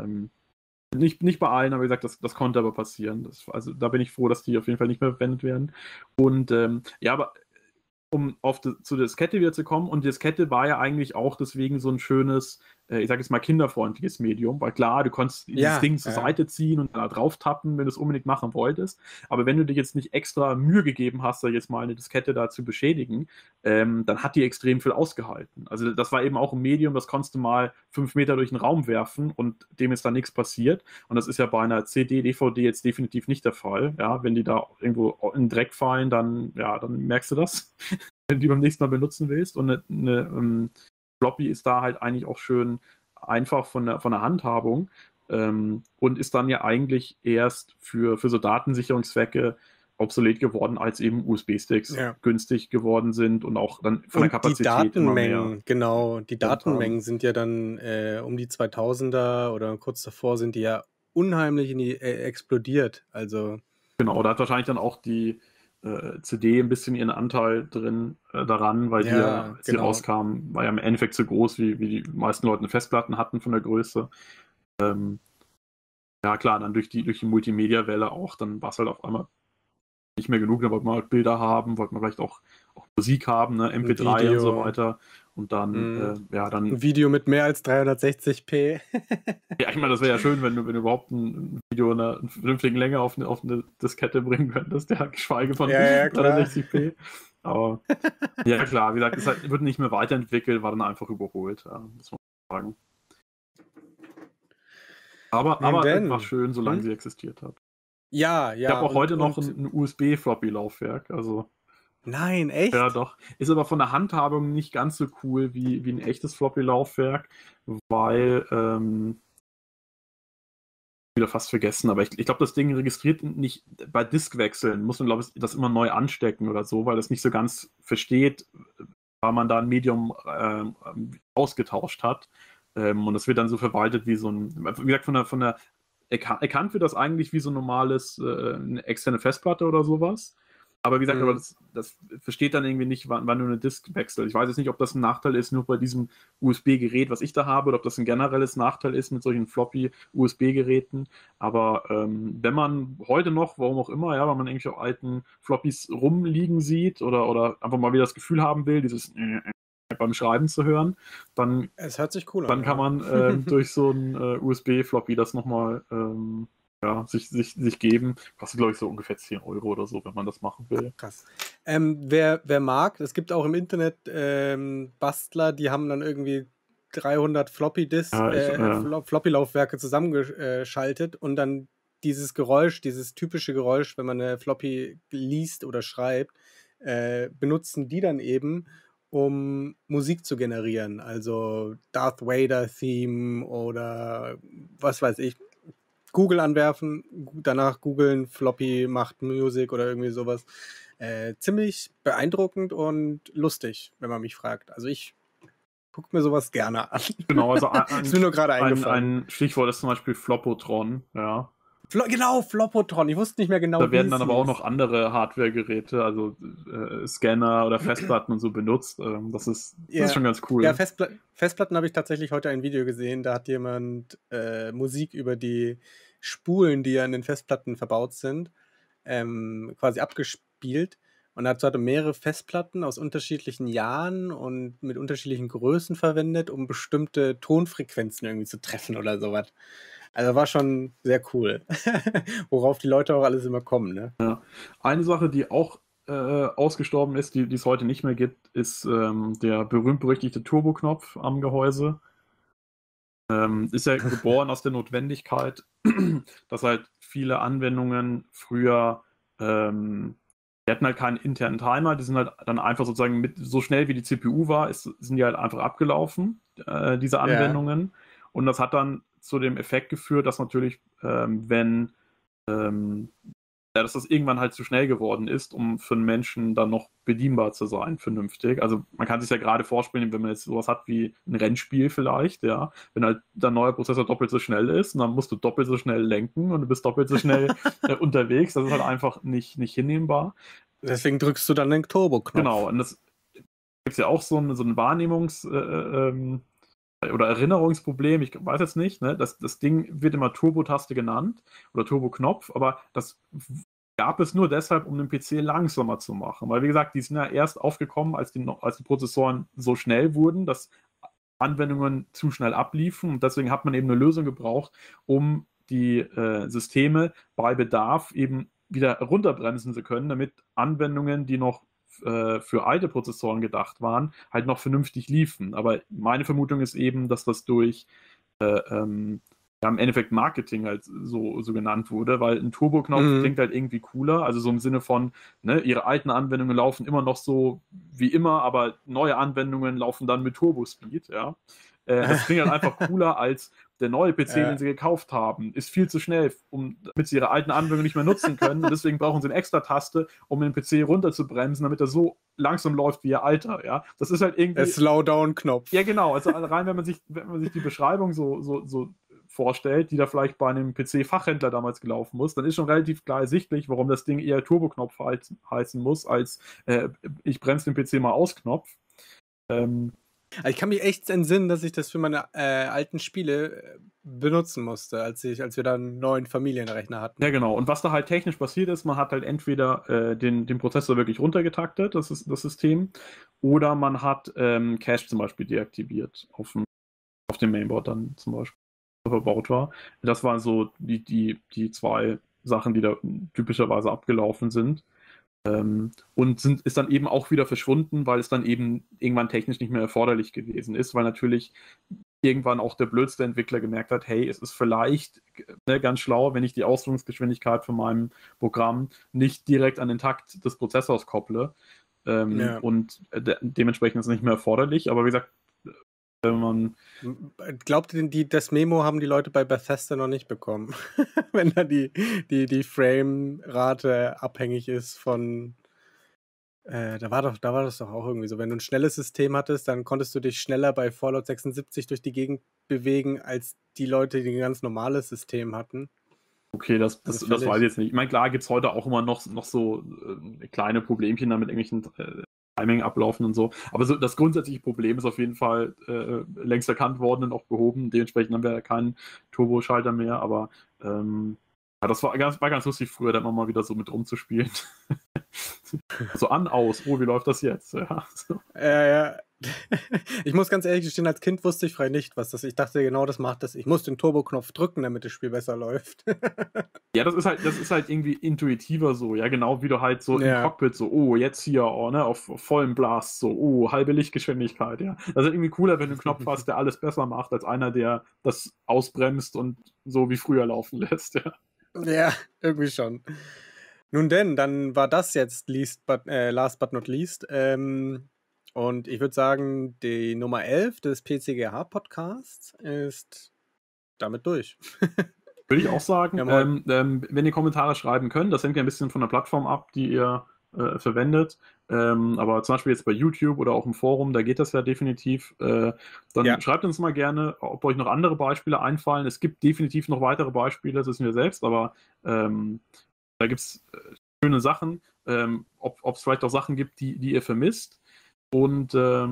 Nicht bei allen, aber wie gesagt, das konnte aber passieren. Also da bin ich froh, dass die auf jeden Fall nicht mehr verwendet werden. Und ja, aber um zu der Diskette wieder zu kommen, und die Diskette war ja eigentlich auch deswegen so ein schönes, ich sag jetzt mal, kinderfreundliches Medium, weil klar, du konntest dieses Ja, Ding zur Seite ziehen und da drauf tappen, wenn du es unbedingt machen wolltest, aber wenn du dir jetzt nicht extra Mühe gegeben hast, da jetzt mal eine Diskette da zu beschädigen, dann hat die extrem viel ausgehalten. Also das war eben auch ein Medium, das konntest du mal 5 Meter durch den Raum werfen und dem ist dann nichts passiert, und das ist ja bei einer CD, DVD jetzt definitiv nicht der Fall, ja, wenn die da irgendwo in den Dreck fallen, dann merkst du das, wenn du die beim nächsten Mal benutzen willst. Und eine Floppy ist da halt eigentlich auch schön einfach von der Handhabung, und ist dann ja eigentlich erst für so Datensicherungszwecke obsolet geworden, als eben USB-Sticks ja. günstig geworden sind und auch dann von der Und die Kapazität immer mehr. Datenmengen, genau, die haben. Datenmengen sind ja dann um die 2000er oder kurz davor sind die ja unheimlich explodiert. Also Genau, da hat wahrscheinlich dann auch CD ein bisschen ihren Anteil drin daran, weil die ja, als die rauskamen, war ja im Endeffekt so groß, wie die meisten Leute Festplatten hatten von der Größe. Ja klar, dann durch die Multimedia-Welle auch, dann war es halt auf einmal nicht mehr genug, da wollte man halt Bilder haben, wollte man vielleicht auch Musik haben, ne? MP3 und so weiter. Und dann, dann. Ein Video mit mehr als 360p. Ja, ich meine, das wäre ja schön, wenn du überhaupt ein Video in einer vernünftigen Länge auf eine Diskette bringen könntest, ja, geschweige von 360p. Aber ja, klar, wie gesagt, es wird nicht mehr weiterentwickelt, war dann einfach überholt, ja, muss man sagen. Aber einfach schön, solange sie existiert hat. Ja. Ich habe auch heute noch ein USB-Floppy-Laufwerk, also. Nein, echt? Ja, doch. Ist aber von der Handhabung nicht ganz so cool wie ein echtes Floppy-Laufwerk, weil, wieder fast vergessen, aber ich glaube, das Ding registriert nicht, bei Diskwechseln muss man, glaube ich, das immer neu anstecken oder so, weil das nicht so ganz versteht, weil man da ein Medium ausgetauscht hat. Und das wird dann so verwaltet wie so ein, wie gesagt, von der erkannt wird das eigentlich wie so ein normales, eine externe Festplatte oder sowas. Aber wie gesagt, aber das versteht dann irgendwie nicht, wann du eine Disk wechselst. Ich weiß jetzt nicht, ob das ein Nachteil ist, nur bei diesem USB-Gerät, was ich da habe, oder ob das ein generelles Nachteil ist mit solchen Floppy-USB-Geräten. Aber wenn man heute noch, warum auch immer, ja, weil man irgendwie auch alten Floppies rumliegen sieht oder einfach mal wieder das Gefühl haben will, dieses beim Schreiben zu hören, dann, es hört sich cool an, dann kann man durch so ein USB-Floppy das nochmal sich geben. Kostet, glaube ich, so ungefähr 10 Euro oder so, wenn man das machen will. Ach, krass. Wer mag, es gibt auch im Internet Bastler, die haben dann irgendwie 300 Floppy-Laufwerke zusammengeschaltet und dann dieses Geräusch, dieses typische Geräusch, wenn man eine Floppy liest oder schreibt, benutzen die dann eben, um Musik zu generieren. Also Darth Vader-Theme oder was weiß ich. Google anwerfen, danach googeln, Floppy macht Music oder irgendwie sowas. Ziemlich beeindruckend und lustig, wenn man mich fragt. Also ich gucke mir sowas gerne an. Genau, also ist mir nur gerade eingefallen. Ein Stichwort ist zum Beispiel Floppotron, ja. Genau, Floppotron. Ich wusste nicht mehr genau, da werden dann aber auch noch andere Hardware-Geräte, also Scanner oder Festplatten und so benutzt. Das ist schon ganz cool. Ja, Festplatten habe ich tatsächlich heute ein Video gesehen. Da hat jemand Musik über die Spulen, die ja in den Festplatten verbaut sind, quasi abgespielt. Und dazu hatte mehrere Festplatten aus unterschiedlichen Jahren und mit unterschiedlichen Größen verwendet, um bestimmte Tonfrequenzen irgendwie zu treffen oder sowas. Also war schon sehr cool. Worauf die Leute auch alles immer kommen, ne? Ja. Eine Sache, die auch ausgestorben ist, die es heute nicht mehr gibt, ist der berühmt-berüchtigte Turboknopf am Gehäuse. Ist ja geboren aus der Notwendigkeit, dass halt viele Anwendungen früher, die hatten halt keinen internen Timer, die sind halt dann einfach sozusagen so schnell wie die CPU war, sind die halt einfach abgelaufen, diese Anwendungen. Ja. Und das hat dann zu dem Effekt geführt, dass natürlich, dass das irgendwann halt zu schnell geworden ist, um für einen Menschen dann noch bedienbar zu sein, vernünftig. Also man kann sich ja gerade vorspielen, wenn man jetzt sowas hat wie ein Rennspiel vielleicht, ja, wenn halt der neue Prozessor doppelt so schnell ist, und dann musst du doppelt so schnell lenken und du bist doppelt so schnell unterwegs, das ist halt einfach nicht hinnehmbar. Deswegen drückst du dann den Turbo-Knopf. Genau, und das gibt ja auch so ein Wahrnehmungs- oder Erinnerungsproblem, ich weiß jetzt nicht, ne? Das Ding wird immer Turbo-Taste genannt oder Turbo-Knopf, aber das gab es nur deshalb, um den PC langsamer zu machen. Weil, wie gesagt, die sind ja erst aufgekommen, als die Prozessoren so schnell wurden, dass Anwendungen zu schnell abliefen, und deswegen hat man eben eine Lösung gebraucht, um die Systeme bei Bedarf eben wieder runterbremsen zu können, damit Anwendungen, die noch für alte Prozessoren gedacht waren, halt noch vernünftig liefen. Aber meine Vermutung ist eben, dass das durch im Endeffekt Marketing halt so genannt wurde, weil ein Turboknopf klingt halt irgendwie cooler, also so im Sinne von, ne, ihre alten Anwendungen laufen immer noch so wie immer, aber neue Anwendungen laufen dann mit Turbospeed, ja. Das klingt halt einfach cooler als der neue PC, den sie gekauft haben, ist viel zu schnell, damit sie ihre alten Anwendungen nicht mehr nutzen können. Und deswegen brauchen sie eine extra Taste, um den PC runterzubremsen, damit er so langsam läuft wie ihr alter. Ja? Das ist halt irgendwie. Der Slowdown-Knopf. Ja, genau. Also rein, wenn man sich die Beschreibung so vorstellt, die da vielleicht bei einem PC-Fachhändler damals gelaufen muss, dann ist schon relativ klar ersichtlich, warum das Ding eher Turboknopf heißen muss, als ich bremse den PC mal aus Knopf. Also ich kann mich echt entsinnen, dass ich das für meine alten Spiele benutzen musste, als wir da einen neuen Familienrechner hatten. Ja, genau. Und was da halt technisch passiert ist, man hat halt entweder den Prozessor wirklich runtergetaktet, das ist das System, oder man hat Cache zum Beispiel deaktiviert auf dem Mainboard dann zum Beispiel verbaut war. Das waren so die zwei Sachen, die da typischerweise abgelaufen sind. Und ist dann eben auch wieder verschwunden, weil es dann eben irgendwann technisch nicht mehr erforderlich gewesen ist, weil natürlich irgendwann auch der blödste Entwickler gemerkt hat, hey, es ist vielleicht ganz schlau, wenn ich die Ausführungsgeschwindigkeit von meinem Programm nicht direkt an den Takt des Prozessors kopple. Und dementsprechend ist es nicht mehr erforderlich. Aber wie gesagt, wenn man... Glaubt ihr, das Memo haben die Leute bei Bethesda noch nicht bekommen? Wenn da die Frame-Rate abhängig ist von... Da war das doch auch irgendwie so. Wenn du ein schnelles System hattest, dann konntest du dich schneller bei Fallout 76 durch die Gegend bewegen, als die Leute, die ein ganz normales System hatten. Okay, das weiß ich jetzt nicht. Ich meine, klar gibt es heute auch immer noch so kleine Problemchen da mit irgendwelchen Timing ablaufen und so. Aber so, das grundsätzliche Problem ist auf jeden Fall längst erkannt worden und auch behoben. Dementsprechend haben wir ja keinen Turboschalter mehr. Aber ja, das war ganz lustig früher, da mal wieder so mit rumzuspielen. So an, aus. Oh, wie läuft das jetzt? Ja, so. Ja. Ich muss ganz ehrlich gestehen, als Kind wusste ich frei nicht, was das ist. Ich dachte genau, das macht das. Ich muss den Turbo-Knopf drücken, damit das Spiel besser läuft. Ja, das ist halt irgendwie intuitiver so, ja, genau wie du halt so im Cockpit so, oh, jetzt hier, auf vollem Blast, so, oh, halbe Lichtgeschwindigkeit, ja. Das ist irgendwie cooler, wenn du einen Knopf hast, der alles besser macht, als einer, der das ausbremst und so wie früher laufen lässt, ja. Ja, irgendwie schon. Nun denn, dann war das jetzt last but not least. Und ich würde sagen, die Nummer 11 des PCGH-Podcasts ist damit durch. Würde ich auch sagen. Wenn ihr Kommentare schreiben könnt, das hängt ja ein bisschen von der Plattform ab, die ihr verwendet. Aber zum Beispiel jetzt bei YouTube oder auch im Forum, da geht das ja definitiv. Dann schreibt uns mal gerne, ob euch noch andere Beispiele einfallen. Es gibt definitiv noch weitere Beispiele, das wissen wir selbst, aber da gibt es schöne Sachen, ob es vielleicht auch Sachen gibt, die ihr vermisst. Und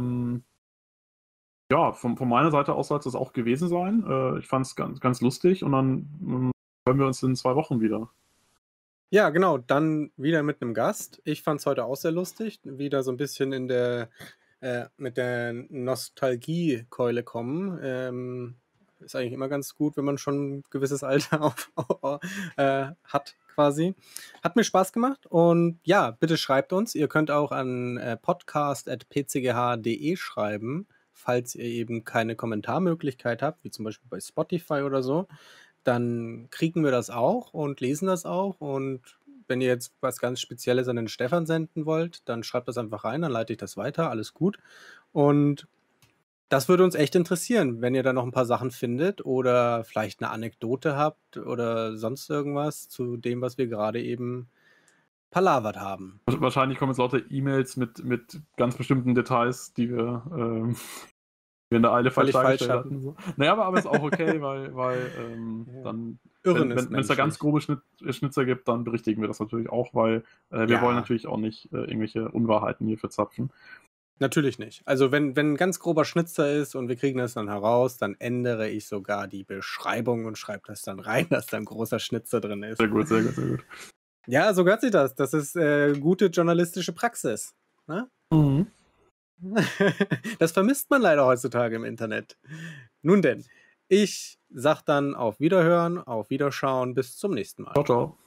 ja, von meiner Seite aus soll es das auch gewesen sein. Ich fand es ganz, ganz lustig und dann hören wir uns in 2 Wochen wieder. Ja, genau, dann wieder mit einem Gast. Ich fand es heute auch sehr lustig, wieder so ein bisschen mit der Nostalgie-Keule kommen. Ist eigentlich immer ganz gut, wenn man schon ein gewisses Alter hat quasi. Hat mir Spaß gemacht und ja, bitte schreibt uns. Ihr könnt auch an podcast@pcgh.de schreiben, falls ihr eben keine Kommentarmöglichkeit habt, wie zum Beispiel bei Spotify oder so. Dann kriegen wir das auch und lesen das auch. Und wenn ihr jetzt was ganz Spezielles an den Stefan senden wollt, dann schreibt das einfach rein, dann leite ich das weiter. Alles gut. Und das würde uns echt interessieren, wenn ihr da noch ein paar Sachen findet oder vielleicht eine Anekdote habt oder sonst irgendwas zu dem, was wir gerade eben palavert haben. Wahrscheinlich kommen jetzt lauter E-Mails mit ganz bestimmten Details, die wir in der Eile falsch dargestellt hatten. So. Naja, aber ist auch okay, weil dann, wenn es da ganz grobe Schnitzer gibt, dann berichtigen wir das natürlich auch, weil wir wollen natürlich auch nicht irgendwelche Unwahrheiten hier verzapfen. Natürlich nicht. Also wenn ein ganz grober Schnitzer ist und wir kriegen das dann heraus, dann ändere ich sogar die Beschreibung und schreibe das dann rein, dass da ein großer Schnitzer drin ist. Sehr gut, sehr gut, sehr gut. Ja, so gehört sich das. Das ist gute journalistische Praxis. Ne? Mhm. Das vermisst man leider heutzutage im Internet. Nun denn, ich sag dann auf Wiederhören, auf Wiederschauen, bis zum nächsten Mal. Ciao, ciao.